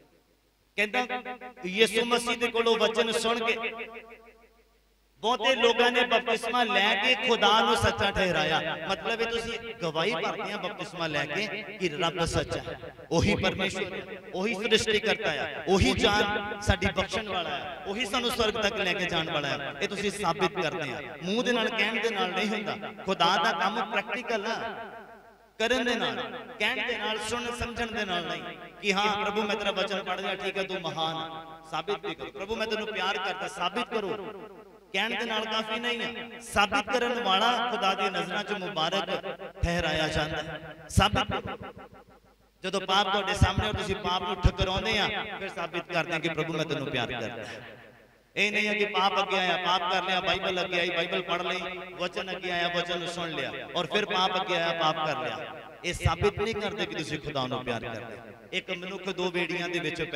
कहता यीशु मसीह दे कोलों वचन सुन के बहुते लोगों ने बपतिस्मा लैके खुदा नूं सच्चा ठहराया मतलब तुसीं गवाही भरदे हैं बपतिस्मा लैके कि रब सच्चा है ओही परमेश्वर है ओही सृष्टि करता है ओही जान साडी बख्शण वाला है ओही सानू स्वर्ग तक लेके जाण वाला है ये तुसीं साबित करदे हैं मूंह दे नाल कहण दे नाल नहीं हुंदा खुदा दा काम प्रैक्टिकल है करन दे नाल कहण दे नाल सुन समझण दे नाल नहीं कि हां प्रभु मैं तेरा वचन पढ़ लिया ठीक है तू महान साबित भी करो प्रभु मैं तेनू प्यार करदा साबित करो कहण दे नाल काफी नहीं है साबित करन वाला खुदा दी नज़रां च मुबारक ठहराया जांदा है। साबित जदों पाप तुहाडे सामने तुसीं पाप नूं ठकराउंदे आ फिर साबित करदे हैं कि प्रभु मैं तेनू प्यार करदा ये नहीं है कि पाप अगे आया पाप कर लिया बाइबल अगे आई बाइबल पढ़ ली वचन अगे आया वचन सुन लिया और फिर पाप अगे आया पाप कर लिया ये साबित नहीं करते कि तुसीं खुदा नूं प्यार करदे। एक मनुख दो बेड़ियां दे विच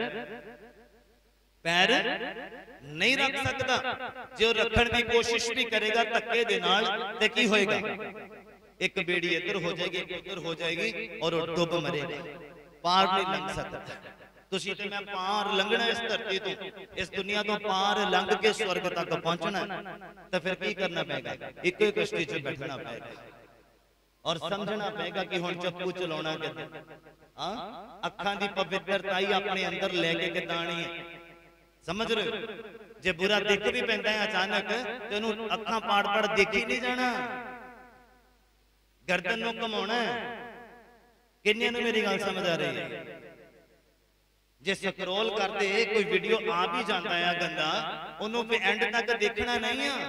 पैर नहीं रख सकता जो रखने की कोशिश भी करेगा धक्के दे नाल ते की होएगा एक बेड़ी इधर हो जाएगी उधर हो जाएगी और डुब मरेगा पार नहीं लंघ सकता। तुसीं ते मैं पार लंघना इस धरती तो इस दुनिया तो पार लंघ के स्वर्ग तक पहुंचना तो फिर की करना पेगा एक ही कश्ती च बैठना पेगा और समझना पेगा कि हुण चप्पू चलाउणा किदां हां अखां दी पवित्रताई अपने अंदर लेके किदां आनी है समझ रहे हो जे बुरा दिख भी पैंदा है अचानक तो उन्होंने अखां पाड़ पाड़ देखी नहीं जाना, गर्दन नूं घुमाउणा है। किन्नियां नूं मेरी गल समझ आ रही है? जे स्क्रॉल करते कोई वीडियो आ भी जाता है गंदा, उन्होंने फिर एंड तक देखना नहीं है।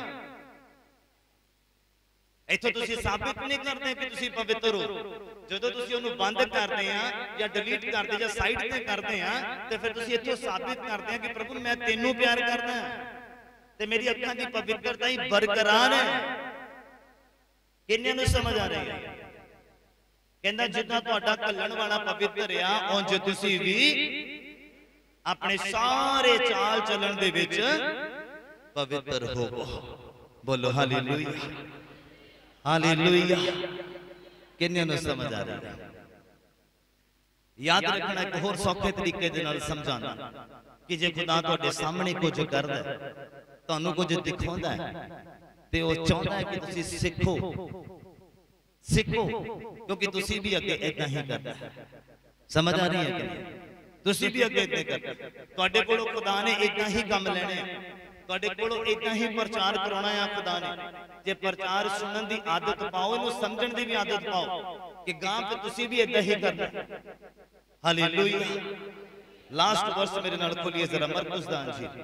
इत्थों तुसीं साबित नहीं करते कि तुसीं पवित्र हो। ਜਦੋਂ ਤੁਸੀਂ ਉਹਨੂੰ ਬੰਦ ਕਰਦੇ ਆ ਜਾਂ ਡਿਲੀਟ ਕਰਦੇ ਜਾਂ ਸਾਈਡ ਤੇ ਕਰਦੇ ਆ ਤੇ ਫਿਰ ਤੁਸੀਂ ਇੱਥੋਂ ਸਾਬਿਤ ਕਰਦੇ ਆ ਕਿ ਪ੍ਰਭੂ ਮੈਂ ਤੈਨੂੰ ਪਿਆਰ ਕਰਦਾ ਤੇ ਮੇਰੀ ਅੱਖਾਂ ਦੀ ਪਵਿੱਤਰਤਾ ਹੀ ਬਰਕਰਾਰ ਹੈ। ਕਿੰਨਿਆਂ ਨੂੰ ਸਮਝ ਆ ਰਹੀ ਹੈ? ਕਹਿੰਦਾ ਜਿੱਦਾਂ ਤੁਹਾਡਾ ਕੱਲਣ ਵਾਲਾ ਪਵਿੱਤਰ ਆ ਉਂਝ ਤੁਸੀਂ ਵੀ ਆਪਣੇ ਸਾਰੇ ਚਾਲ ਚੱਲਣ ਦੇ ਵਿੱਚ ਪਵਿੱਤਰ ਹੋਵੋ। ਬੋਲੋ ਹਾਲੇਲੂਇਆ, हालेलुया। किन्नियां नूं समझ आ रही है? याद रखना एक होर सौखे तरीके दे नाल समझाना कि जे खुदा तुहाडे सामने कुछ करदा है, तुहानूं कुछ दिखाउंदा है ते ओह चाहुंदा है कि तुसीं सिखो सिखो, क्योंकि तुसीं भी अगे इदां ही करना है। समझ आ रही है कि नहीं? तुसीं भी अगे इदां करना, तुहाडे कोलों खुदा ने इदां ही काम लेने, तुहाडे कोलों इदां ही प्रचार कराउणा है खुदा ने। जे प्रचार सुनन दी आदत पाओ, इनू समझण दी भी आदत पाओ कि गांव ते तुसी भी इदां ही करना। हालेलुया। लास्ट वर्स मेरे नाल खोलिए जरा, मरकुस दा अंजील।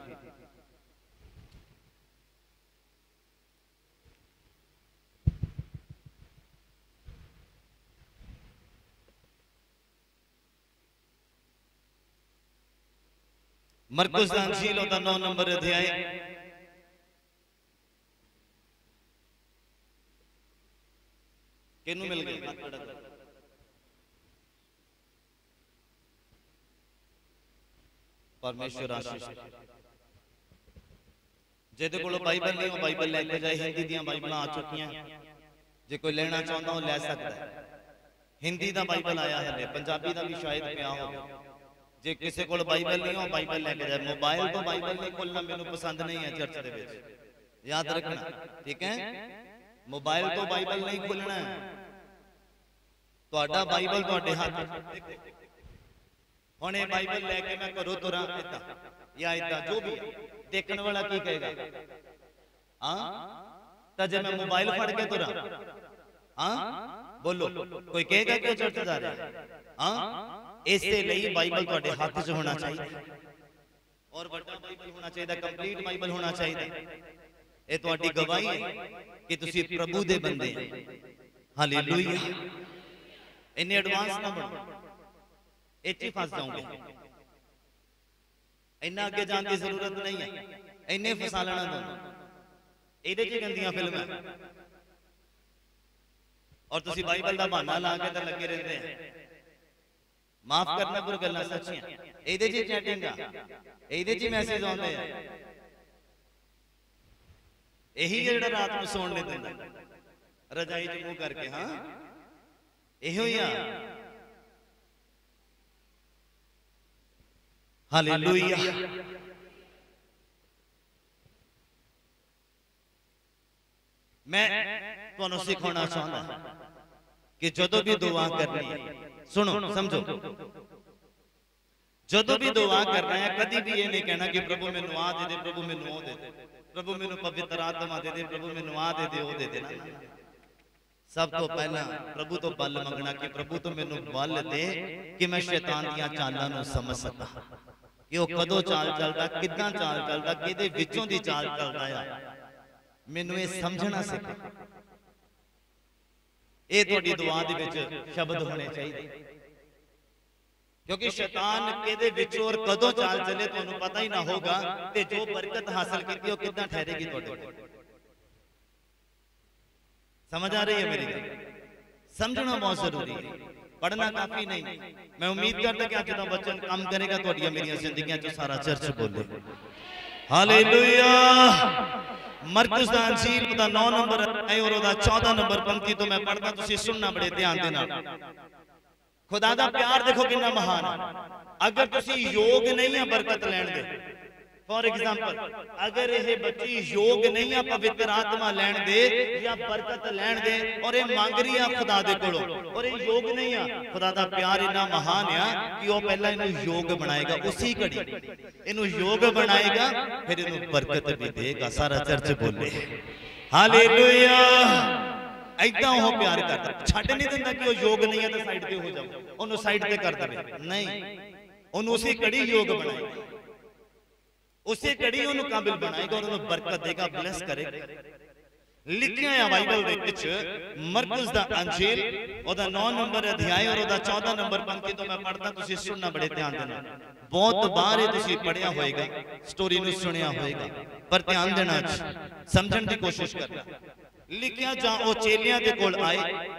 मरकुस दा अंजील ओदा 9 नंबर अध्याय किनू मिल गई? परमेश्वर आशीष। जेदे कोल बाइबल नहीं हो बाइबल लेके जाए, हिंदी दी बाइबल आ चुकी, जे कोई लेना चाहता हो ले सकता है। हिंदी दा बाइबल आया है, पंजाबी दा भी शायद पिया हो। जे किसी कोल बाइबल नहीं हो बाइबल लेके जाए। मोबाइल तो बाइबल नहीं खोलना मैनू पसंद नहीं है चर्च दे विच, याद रखना, ठीक है? मोबाइल तो बाइबल नहीं खोलना है, तुहाडा बाइबल तुहाडे हाथ। हुण ये बाइबल लेके मैं घरों तुरा इदां या इदां, जो भी देखण वाला की कहेगा? हां, तां जे मैं मोबाइल फड़ के तुरा, हां बोलो, कोई कहेगा कि चर्च जा रहा है? हां, इसलिए बाइबल तुहाडे हाथ च होना चाहिए, और बड़ा बाइबल होना चाहिए, कंप्लीट बाइबल होना चाहिए। ये तुहाडी गवाही है कि तुसी प्रभु दे बंदे हैं। हालेलुया। इन्ने एडवांस ना बनो, इत्थे फस जाओगे। इन्ना आगे जाने की जरूरत नहीं है, इन्ने फसा लेना दोनों। इहदे च गंदियां फिल्मां और तुसी बाइबल दा बहाना ला के तां लगे रहंदे हैं। माफ करना पर गल्लां सच्चियां, इहदे च चैटिंग आ, इहदे च मैसेज आउंदे आ। यही जेड़ा रात में सोण नहीं दिंदा, रजाई च मुंह करके। हाँ, इहो ही आ। हालेलुया। मैं तुहानू सिखाना चाहता कि जदों भी दुआ करनी है, सुनो समझो, जदों भी दुआ करना है कभी भी ये नहीं कहना कि प्रभु मैनू आ दे दे, प्रभु मैनू ओ दे दे, प्रभु मैनू पवित्र आत्मा दे दे, प्रभु मैनू आ दे दे, ओ दे दे। सब तो पहला प्रभु तो बल मंगना कि प्रभु तो मैनू बल दे कि मैं शैतान दी चालां नूं समझ सकां, कि वो कदों चाल चलदा, किदां चाल चलदा, किहदे विचों दी चाल चलदा है, मैनू ये समझना सिखा। ये तुहाडी दुआ दे विच शब्द होने चाहिए, क्योंकि शैतान किहदे विचों और कदों चाल चले तुहानू पता ही ना होगा, ते जो बरकत हासिल कीती वो किदां ठहरेगी तुहाडे। समझ आ रही है मेरी गल? समझना बहुत जरूरी है, पढ़ना काफी नहीं। मैं उम्मीद करता कि आज का वचन काम करेगा तुहाडियां मेरियां जिंदगियां च सारा चर्च बोले हालेलुया। मरकुस दा अंजील दा 9 नंबर और ओदा 14 नंबर पंक्ति तो मैं पढ़दा, तुसीं सुनना बड़े ध्यान दे नाल। खुदा दा प्यार देखो कितना महान है। अगर तुसीं योग नहीं है बरकत लैण दे, फॉर एग्जाम्पल अगर यह बच्ची योग नहीं है पवित्र आत्मा लैन दे या बरकत लैन दे और ये मांग रही है खुदा दे कोलों और ये योग नहीं है, खुदा दा प्यार इतना महान है कि वह पहला इन्हें योग बनाएगा, उसी घड़ी इन्हें योग बनाएगा, फिर इन्हें बरकत भी देगा। सारा चर्च बोले हालेलुया। ऐदा वो प्यार करता, छड्ड नहीं दिंदा कि वो योग नहीं है तो साइड पे हो जाओ, उन्होंने साइड पे कर दे, नहीं, उन्होंने उसी घड़ी योग बनाएगा, उसी घड़ी उन्होंने काबिल बनाएगा और उन्हें बरकत देगा, ब्लेस करेगा। लिखिया है बाइबल दे विच मरकुस दा अंजील ओदा 9 नंबर अध्याय और ओदा 14 नंबर पंक्ति तो मैं पढ़दा, तुसी सुनना बड़े ध्यान देना। बहुत बार ये तुसी पढ़िया होएगा, स्टोरी नु सुनिया होएगा, पर ध्यान देना, समझण दी कोशिश करना। लिखिया जा ओ चेलियां दे कोल आए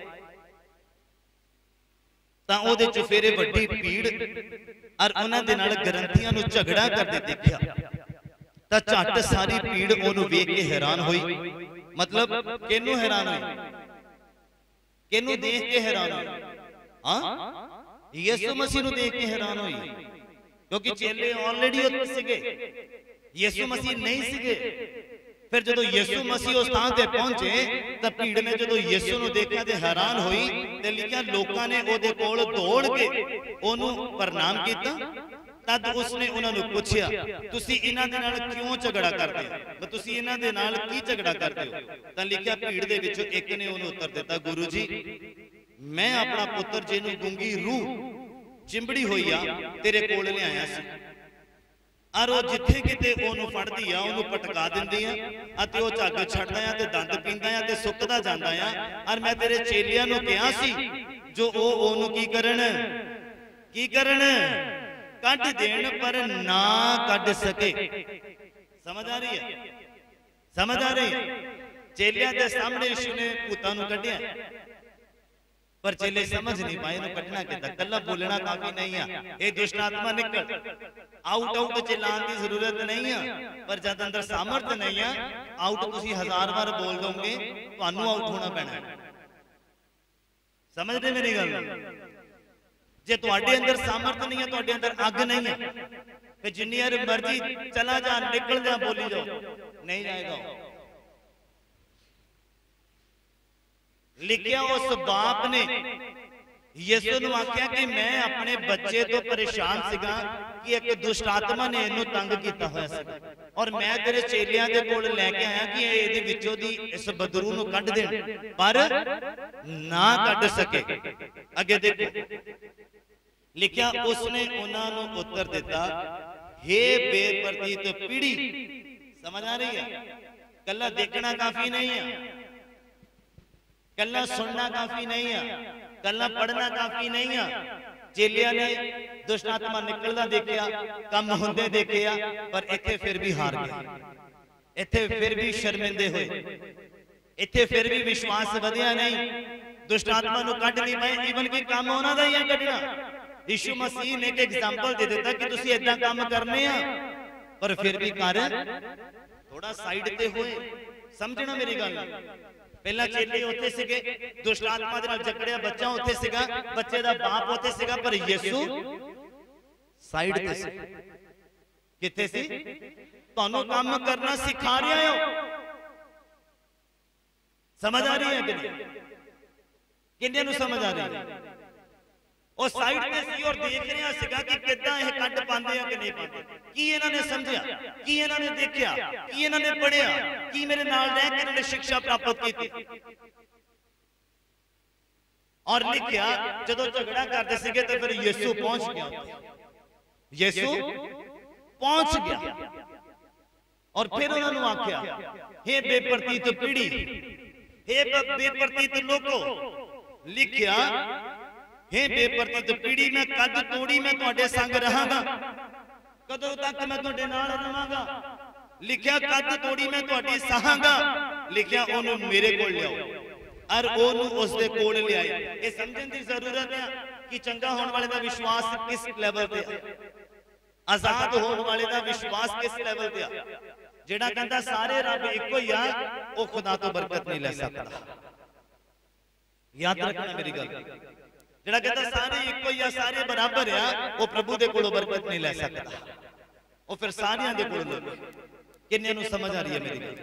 तां ओदे च फेरे वड्डी भीड़ और उन्हां दे नाल ग्रंथियां नु झगड़ा करदे देखिया तां झट सारी भीड़ ओनू वेख के हैरान होई। मतलब केनू हैरान हुई, केनू देख के हैरान हुई? हाँ, यीशु मसीह नु देख के हैरान हुई, क्योंकि चेले ऑलरेडी उत्थे सिगे, यीशु मसीह नहीं सिगे। फिर जो यीशु मसीह उस स्थान ते पहुंचे तो भीड़ ने जो यीशु नु देखा ते हैरान हुई ते लिखिया लोकां ने ओदे कोल दौड़ के ओनू प्रणाम कीता। तद उसने उन्होंने पूछया तुसी इन्हां दे नाल क्यों झगड़ा करदे हो, तुसी इन्हां दे नाल की झगड़ा करदे हो? तां लिखिया भीड़ दे विचों एक ने उन्होंने उत्तर दिता, गुरु जी मैं अपना पुत्र जिन्हों गूंगी रूह चिंबड़ी हुई आ तेरे कोल लिआया सी, और वो जिथे किते ओनू फड़दी आ ओनू पटका दिंदी आ अते ओ झग छड्डदा आ ते दंद पींदा आ ते सुकदा जांदा आ, और मैं तेरे चेलियां नूं कहा सी जो ओ ओनू की करन कट देन पर ना कट सके। समझ आ रही है? समझ आ रही है? चेलियां के सामने यीशु ने भूतां नूं कढिया, पर चेले समझ नहीं पाए इन्हूं कढना किदां, कल्ला बोलना काफी नहीं है, ये दुष्ट आत्मा निकल आउट आउट चिल्लाने की जरूरत नहीं है, पर जब अंदर सामर्थ नहीं है आउट तुसीं 1000 बार बोल दोगे तुहानूं आउट होना पैना। समझ रहे मेरी गल? जे तुहाडे अंदर सामर्थ नहीं है, तुहाडे अंदर अग नहीं है, फिर जिन्नी बार मर्जी चला जा निकल जा बोली जाओ, नहीं जाएगा। लिखिया उस बाप ने यीशु नूं आख्या कि मैं अपने बच्चे तो परेशान सीगा कि एक दुष्ट आत्मा ने इन्हूं तंग कीता होया सी और मैं तेरे चेलियां दे कोल लेके आया कि इहदे विचों दी इस बदरू नूं कढ देण, पर ना कढ सके। अगे देखो लिखिया उसने उन्होंने उत्तर दिता, हे बेप्रतीत पीढ़ी। समझ आ रही है? कल्ला देखना काफी नहीं है, कल्ला सुनना काफी नहीं है, कल्ला पढ़ना काफी नहीं है। चेलियां ने दुष्ट आत्मा निकलदा देखिया, कम होंदे देखिया, पर इत्थे फिर भी हार गए, इत्थे फिर भी शर्मिंदे हुए, इत्थे फिर भी विश्वास वधिया नहीं, दुष्ट आत्मा नूं कढ नहीं पाए। इवन कि काम उन्हां दा ही है कढना। यीशु मसीह ने एक एग्जाम्पल दे दिता कि तुसी इदां काम करने आ, पर फिर भी कर थोड़ा साइड ते होए। समझना मेरी गल, पहला चेले उत्थे सिगे, दुष्ट आत्मा दे नाल जकड़िया बच्चा उत्थे सिगा, बच्चे दा बाप उत्थे सिगा, पर यीशु साइड ते सी। किथे सी? तुहानूं काम करना सिखा रहा हो। समझ आ रही है कि नहीं? किन्ने नूं समझ आ रही है? ਉਹ ਸਾਈਡ ਤੇ ਸੀ ਔਰ ਦੇਖ ਰਿਹਾ ਸੀਗਾ ਕਿ ਕਿੱਦਾਂ ਇਹ ਕੱਢ ਪਾਉਂਦੇ ਆ ਕਿ ਨਹੀਂ ਪਾਉਂਦੇ। ਕੀ ਇਹਨਾਂ ਨੇ ਸਮਝਿਆ, ਕੀ ਇਹਨਾਂ ਨੇ ਦੇਖਿਆ, ਕੀ ਇਹਨਾਂ ਨੇ ਪੜਿਆ, ਕੀ ਮੇਰੇ ਨਾਲ ਰਹਿ ਕੇ ਇਹਨਾਂ ਨੇ ਸਿੱਖਿਆ ਪ੍ਰਾਪਤ ਕੀਤੀ। ਔਰ ਲਿਖਿਆ ਜਦੋਂ ਝਗੜਾ ਕਰਦੇ ਸੀਗੇ ਤੇ ਫਿਰ ਯਿਸੂ ਪਹੁੰਚ ਗਿਆ, ਯਿਸੂ ਪਹੁੰਚ ਗਿਆ ਔਰ ਫਿਰ ਉਹਨਾਂ ਨੂੰ ਆਖਿਆ, हे बेप्रतीत पीढ़ी, हे बेप्रतीत लोगो। लिखिया हे बेप्रतीत पीढ़ी मैं कद तोड़ी मैं तुहाडे संग रहांगा, कदों तक मैं तुहाडे नाल रहांगा। लिखिया कद तोड़ी मैं तुहाडी सहांगा। लिखिया ओनू मेरे कोल लियाओ और ओनू उसदे कोल लिआए। ये समझण दी जरूरत है कि चंगा होने वाले दा विश्वास किस लेवल पे है, आजाद होने वाले दा विश्वास किस लेवल पे है। जेड़ा कहंदा सारे रब इको ही आ, वो खुदा तो बरकत नहीं ले सकता। याद रखना मेरी गल, जेड़ा कहता सारे इको ही आ, सारे बराबर आ, वो प्रभु दे कोलों बरकत नहीं ले सकता। वो फिर सारियां दे कोल लगे। किन्ने नूं समझ आ रही है मेरी गल?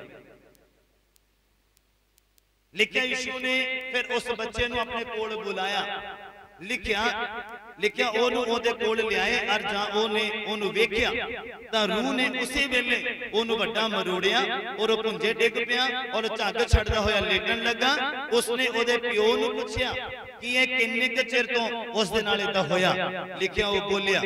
लिखिया यीशु ने फिर उस बच्चे नूं अपने कोल बुलाया, लिखिया ओनू ओदे कोल लियाए और जां ओने ओनू वेखिया तां रूह ने उसे वेले ओनू वड्डा मरोड़िया और भुंजे डिग पिया और झग छड़दा होया लेटन लगा। उसने ओदे प्यो नू पुछया कि ये किन्ने क चिर तो उस दे नाल इदां होया। लिखिया वो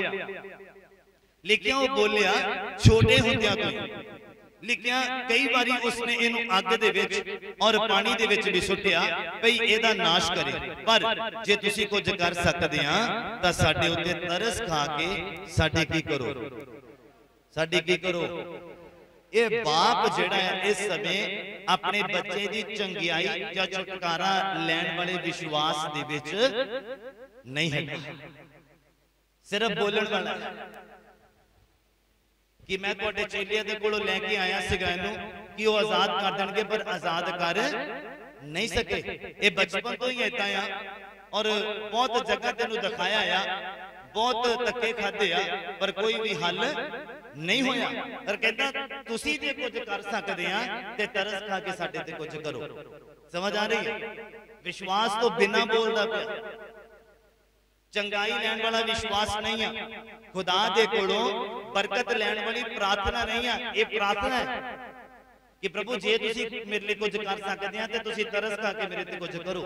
बोलिया छोटे हुंदियां तो। लिखिया कई बारी उसने इनू अग दे विच और पानी दे विच भी सुट्टिया भई एदा नाश करे, पर जे तुसी कुछ कर सकदे आ तां साडे उत्ते तरस खा के साडी की करो। ये बाप जिहड़ा है इस समय अपने बच्चे दी चंगियाई या छुटकारा लैण वाले विश्वास दे विच नहीं है, सिर्फ बोलण वाला है कि मैं तुहाडे चेलियां दे कोलों लैके आया सीगा इहनूं कि वो आजाद कर देणगे, पर आजाद कर नहीं सके। ये बचपन तो ही इदां आ और बहुत जगह तेनू दिखाया आ, बहुत धक्के खाधे आ, पर कोई भी हल नहीं होया। और कहता तुसी जे कुछ कर सकदे आ ते तरस खा के साडे ते कुछ करो। समझ आ रही है? विश्वास तो बिना बोलदा पिया, चंगाई लैण वाला विश्वास नहीं है, खुदा दे कोलों बरकत लैण वाली प्रार्थना नहीं है। ये प्रार्थना है कि प्रभु जे तुसी मेरे लिए कुछ कर सकदे आ ते तुसी तरस खा के मेरे ते कुछ करो।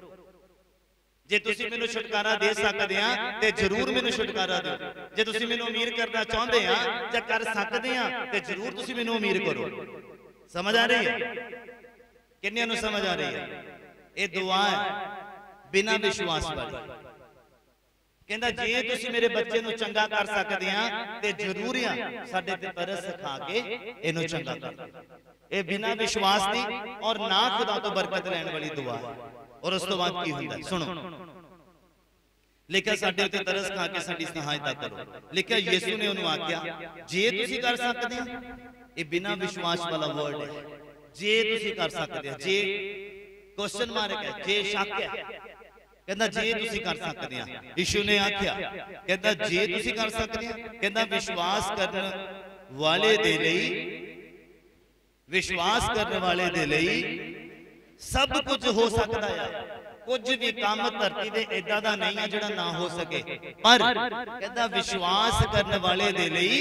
जे तुसी मैनू छुटकारा दे सकदे आ ते जरूर मैनू छुटकारा दिओ। जे तुसी मैनू अमीर करना चाहुंदे आ ते कर सकदे आ ते जरूर तुसी मैनू अमीर करो। समझ आ रही है? किन्नियां नू समझ आ रही है? ये दुआ है बिना विश्वास वाली। कहंदा जे तुसी मेरे बच्चे नू चंगा कर सकदे आ ते जरूर आ साडे ते तरस खा के इहनू चंगा कर। ये बिना विश्वास दी और ना खुदा तो बरकत लैण वाली दुआ है। और उस तो बाद की हुंदा सुनो, लिखिया साडे ते तरस खा के साडी सहायता करो। लिखिया यीशु ने उन्होंने आख्या जे तुसी कर सकदे आ। ये बिना विश्वास वाला वर्ड है, जे तुसी कर सकदे आ। जे क्वेश्चन मार्क है, जे शक है। कहंदा जे तुसी कर सकदे आ। यीशु ने आख्या कहंदा जे तुसी कर सकदे आ। कहंदा विश्वास करने वाले दे लई, विश्वास करने वाले दे लई सब कुछ हो सकता है। कुछ भी काम धरती दे इदां दा नहीं है जिहड़ा ना हो सके, पर कहंदा विश्वास करने वाले दे लई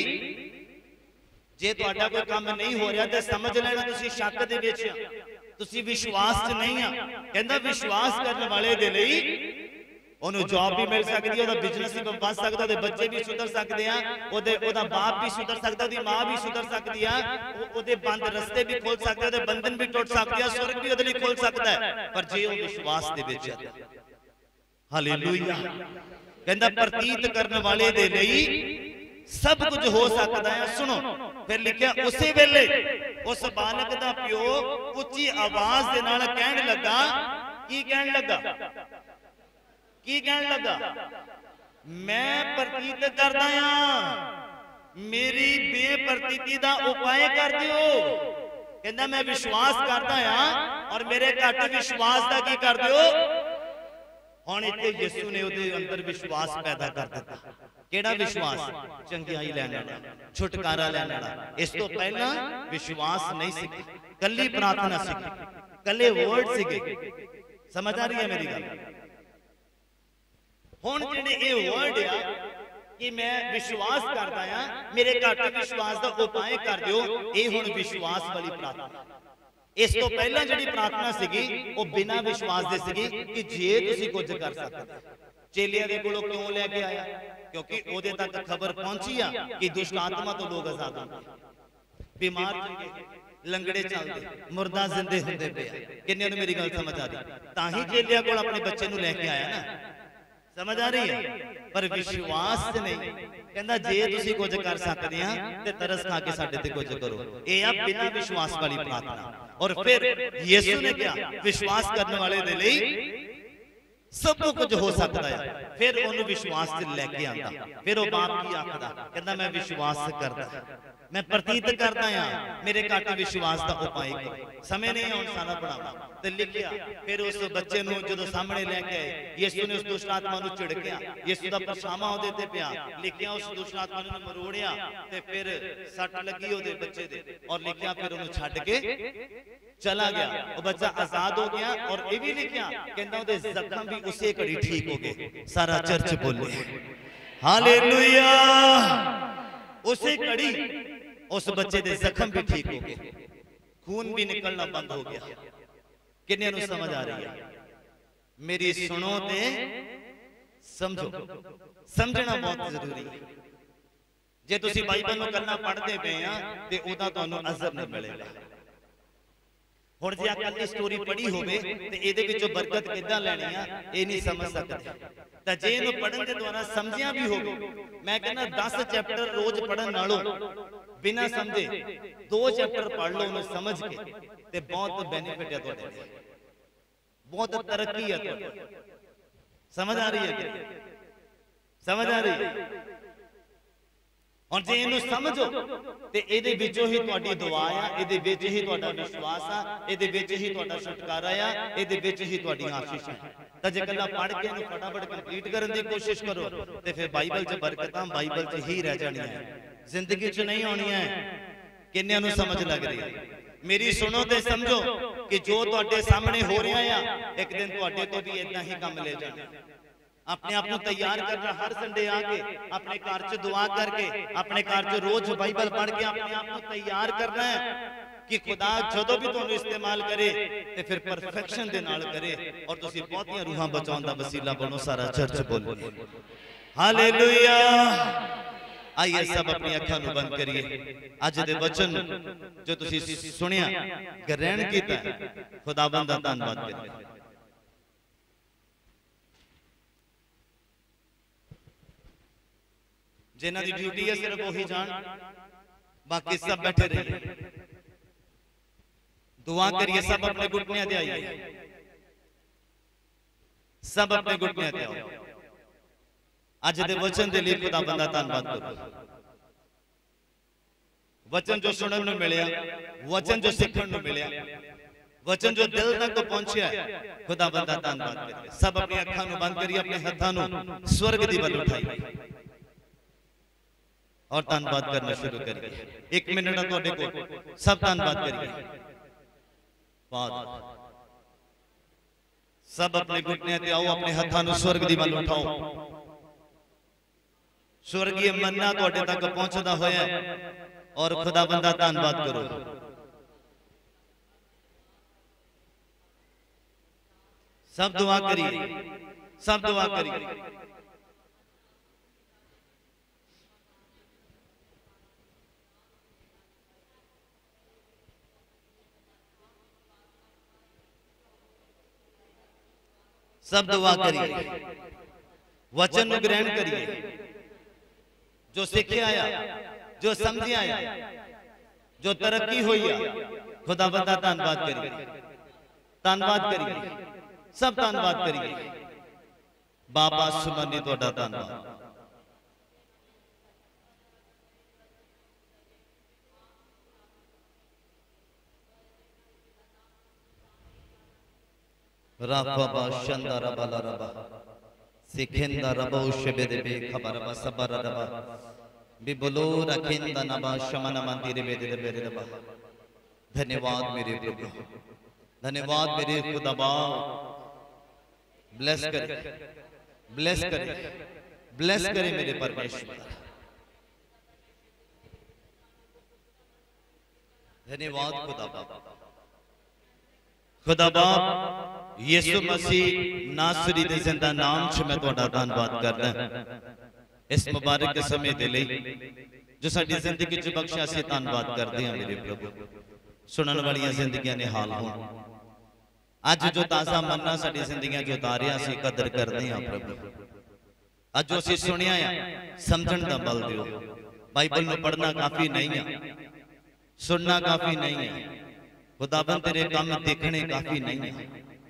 जे तुहाडा कोई काम नहीं हो रहा ते समझ लेना तुसी शक दे विच आ, तुसी विश्वास च नहीं आ। कहंदा विश्वास करने वाले दे लई ओनू जॉब भी मिल सकती है, ओदा बिजनेस भी बन सकदा, ओदे बच्चे भी सुधर सकदे आ, ओदा बाप भी सुधर सकदा, ओदी मां भी सुधर सकदी आ, ओदे बंद रस्ते भी खोल सकदे, ओदे बंधन भी टूट सकदे आ, स्वर्ग भी ओदे लई खोल सकदा है, पर जे ओ विश्वास दे विच है। हालेलुया। कहंदा प्रतीत करने वाले दे लई सब कुछ हो सकता है। सुनो फिर लिखिया उसे वेले उस बालक दा प्यो उच्ची आवाज दे नाल कहण लगा, की कहण लगा? की कहण लगा? मैं प्रतीत करदा आ, मेरी बेप्रतीति दा उपाय कर दियो। कहंदा मैं विश्वास करदा आ और मेरे घट विश्वास दा की कर दियो। हुण इत्थे यीशु ने उहदे अंदर विश्वास पैदा कर दिता। केड़ा विश्वास? चंगियाई लैण वाला, छुटकारा लैण वाला। इस तो पहला विश्वास नहीं सी, कल्ली प्रार्थना सी, कल्ले वर्ड सीगे। समझ आ रही है मेरी गल? हुण जिहड़े ये वर्ड आ कि मैं विश्वास करदा आ, मेरे घट विश्वास दा उपाय कर दिओ, ये हुण विश्वास वाली प्रार्थना। इस तो पहला जिहड़ी प्रार्थना सीगी वो बिना विश्वास दे सीगी कि जे तुसीं कुछ कर सकदे। चेलियां दे कोलों क्यों लेके आया? क्योंकि ओदे तक खबर पहुंची आ कि दुष्ट आत्मा तो लोग आजाद होंगे, बीमार चंगे, लंगड़े चलते, मुर्दा जिंदे होंदे पे। किन्ने नूं मेरी गल समझ आ रही? तां ही चेलियां कोल अपने बच्चे नूं लेके आया ना। समझ आ रही है? पर विश्वास नहीं। कहंदा जे तुसीं कुछ कर सकदे आ ते तरस खा के साडे ते कुछ करो। ये आ बिना विश्वास वाली प्रार्थना। और फिर यीशु ने कहा विश्वास करने वाले दे लई सब कुछ हो सकता है। फिर उन्हें विश्वास से लेके आता, फिर वो बाप की आखदा कहता मैं विश्वास करता, मैं प्रतीत करता हाँ मेरे घट विश्वास का उपाय करो। समय नहीं है सारा पढ़ाना तो लिखिया। फिर उस बच्चे नूं जदों सामने लेके आए, यीशु ने उस दुष्ट आत्मा नूं झिड़किया, यीशु दा परछावां ओहदे ते पिया, लिखिया उस दुष्ट आत्मा नूं मरोड़िया ते फिर सट लगी ओहदे बच्चे दे, और लिखिया फिर उन्हें छड्ड के चला गया। वो बच्चा आजाद हो गया। और ये भी लिखिया कहंदा ओहदे जख्म भी उसे घड़ी ठीक हो गए। सारा चर्च बोले हालेलुया। उसे घड़ी उस बच्चे दे जख्म भी ठीक हो गए, खून भी निकलना बंद हो गया। किन्ने नूं समझ आ रही है? मेरी सुनो ते समझो। समझना बहुत जरूरी है। जे तुसी बाइबल नूं कल्ला पढ़दे पे आ ते ओदा तुहानूं अजर नहीं मिलेगा। हुण जे अकल स्टोरी पढ़ी होवे ते इहदे विचों बरकत किद्दां लैणी आ ये नहीं समझ सकदे। तां जे इहनूं पढ़न दे द्वारा समझिया भी होवे, मैं कहना 10 चैप्टर रोज पढ़न नालों बिना समझे 2 चैप्टर पढ़ लो उन्हें समझ के ते बहुत बेनिफिट है तुहाडे, बहुत तरक्की है तुहाडे। समझ आ रही है? समझ आ रही है? और जे इन्हू समझो ते इहदे विचों ही तुहाडी दुआ आ, इहदे विच ही तुहाडा विश्वास आ, इहदे विच ही तुहाडा छुटकारा आ, इहदे विच ही तुहाडी आशीष है। तां जे कल्ला पढ़ के इहनू फटाफट कंप्लीट करन दी कोशिश करो ते फिर बाइबल च बरकतां बाइबल च ही रह जाणियां है, जिंदगी च नहीं आउणियां है। किन्नियां नूं समझ लग रही है? मेरी सुनो ते समझो कि जो तुहाडे सामने हो रहा है एक दिन तुहाडे तो भी इदां ही काम ले जाना। अपने आप को तैयार करना, हर संडे आके अपने घर च दुआ करके, अपने घर च रोज बाइबल पढ़ के अपने आप को तैयार करना है कि खुदा जदों भी तुहानूं इस्तेमाल करे ते फिर परफेक्शन दे नाल करे और तुसीं बहुतियां रूहां बचाउण दा वसीला बनो। सारा चर्च बोलो हालेलुया। आइए सब अपनी अखां नूं बंद करिए। अज दे वचन जो तुसीं सुनिया ग्रहण कीता, खुदावंद दा धन्नवाद करिए। जिन्हां दी ड्यूटी है सिर्फ वही जान, बाकी सब बैठे रहिए। दुआ करिए। सब अपने घुटने ते आइए, सब अपने घुटने ते आओ। अज दे वचन दे लिए खुदावंद दा धन्नवाद करो। वचन जो सुनन नूं मिलिया, वचन जो सीखण नूं मिलिया, वचन जो दिल तक पहुंचा, खुदावंद दा धन्नवाद करिए। सब अपनी अखां नूं बंद करिए, अपने हत्थां नूं स्वर्ग दी वल उठाइए और धन्नवाद करना शुरू करिए। 1 मिनट है तुहाडे कोल, सब धन्नवाद करिए। सब अपने घुटने ते आओ, अपने हत्थां नूं स्वर्ग दी वल उठाओ। स्वर्गीय मन्ना तुहाडे तक पहुंचदा होया और खुदावंद दा धन्नवाद करो। सब दुआ करिए, सब दुआ करिए। सब दुआ करिए, वचन को ग्रहण करिए। जो सीखे आया, जो समझे आया, जो तरक्की हुई है, खुदावंद दा धन्नवाद करिए, धन्नवाद करिए, सब धन्नवाद करिए। बाबा सुमनी तुहाडा धन्नवाद। राफा शंदारा बाला रबा सिखेंदा रबो शबेदे बे खबर बा सबर रबा बिबलो रखेंदा नबा शमन मंदिर बेदे बेदे रबा। धन्यवाद मेरे प्रभु, धन्यवाद मेरे खुदाबा। ब्लेस करे, ब्लेस करे, ब्लेस करे मेरे परमेश्वर। धन्यवाद खुदाबा। खुदाबा यीशु मसीह नासरी दे जिंदा नाम च मैं तुहाडा धन्नवाद करदा इस मुबारक समय दे लई जो साडी जिंदगी च बख्शिया। से धन्नवाद करदे हां मेरे प्रभु। सुनन वालियां जिंदगियां निहाल होण, अज जो ताजा मन्ना साडी जिंदगियां च उतारिया सी कदर करदे हां प्रभु। अज जो असीं सुनिया आ समझण दा बल दिओ। बाइबल नूं पढ़ना काफी नहीं है, सुनना काफी नहीं है, खुदावंद तेरे काम देखने काफी नहीं है,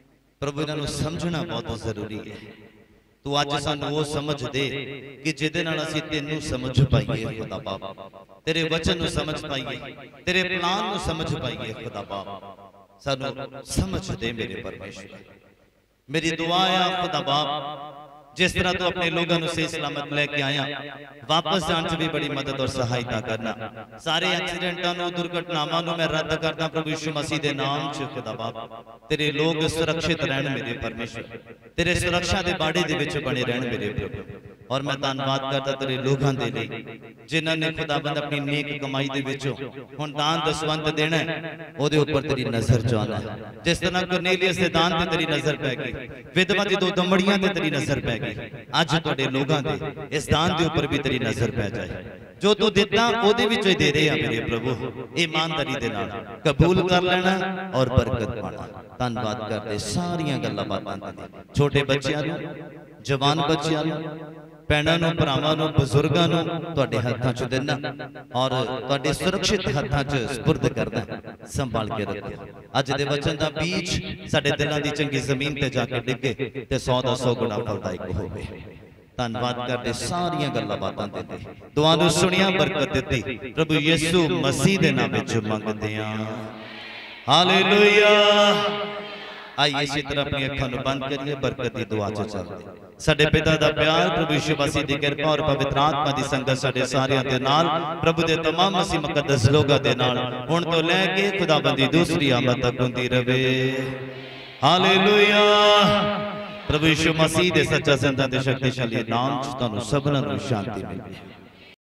प्रभु इन्हों समझना बहुत जरूरी है। तू अज सानू वो समझ दे कि जिहदे नाल असीं तेनू समझ पाइए खुदा बाप, तेरे वचन नू समझ पाइए, तेरे प्लान नू समझ पाइए खुदा बाप। सानू समझ दे मेरे परमेश्वर। मेरी दुआ है खुदा बाप, जिस तरह तू अपने लोगों को सही सलामत लेके आया, वापस जाने च भी बड़ी मदद और सहायता करना। सारे एक्सीडेंटां दुर्घटनावां मैं रद्द करता प्रभु यीशु मसीह के नाम च खुदा बाप। तेरे लोग सुरक्षित रहन मेरे परमेश्वर, तेरे सुरक्षा के बाड़े दे विच बने रहन मेरे प्रभु। और मैं धन्यवाद करता तेरे लोगों के लिए जिन्होंने खुदाबंद अपनी नेक कमाई दे विचों हुण दान दसवंत देना है, ओदे ऊपर तेरी नजर जाना है। जिस तरह करनेलियस दे दान ते तेरी नजर पै गई, विधवा दी 2 दमड़ियां ते तेरी नजर पै गई, अज तुहाडे लोगों दे इस दान दे ऊपर भी तेरी नजर पै जाए। जो तू दिता ओदे विचों ही दे दे आ मेरे प्रभु, ईमानदारी दे नाल कबूल कर लेना और बरकत पाना। धन्यवाद करते सारियां गल्लां बातां दे, छोटे बच्चियां नूं, जवान बच्चियां नूं, भैणां नूं, भरावां नूं, बजुर्गां नूं तुहाडे हत्थां च देना और तुहाडे सुरक्षित हत्थां च सुपुर्द करदा, संभाल के रखो। अज दे वचन दा बीज साडे दिलां दी चंगी जमीन ते जाके डिगे ते 100 दा 100 गुणा फलदायक होवे। धन्यवाद करते सारियां गल्लां बातां दे दुआ नूं सुनिया, बरकत दित्ती प्रभु यीशु मसीह दे नाम विच मंगदे हां, हालेलुया। आइए इसी तरह अपनी अखां नूं बंद करिए, बरकत दी दुआ च चलदे। साडे पिता दा प्यार, प्रभु यीशु मसीह दी कृपा और पवित्र आत्मा दी संगत साडे सारियां दे नाल, प्रभु दे तमाम मसीह मुकद्दस लोगां दे नाल हुण तो लैके खुदाबंद दी दूसरी आमद तक हुंदी रवे, हालेलुया। प्रभु यीशु मसीह दे सच्चा जिंदा ते शक्तिशाली नाम च तुहानूं सबनां नूं शांति मिले।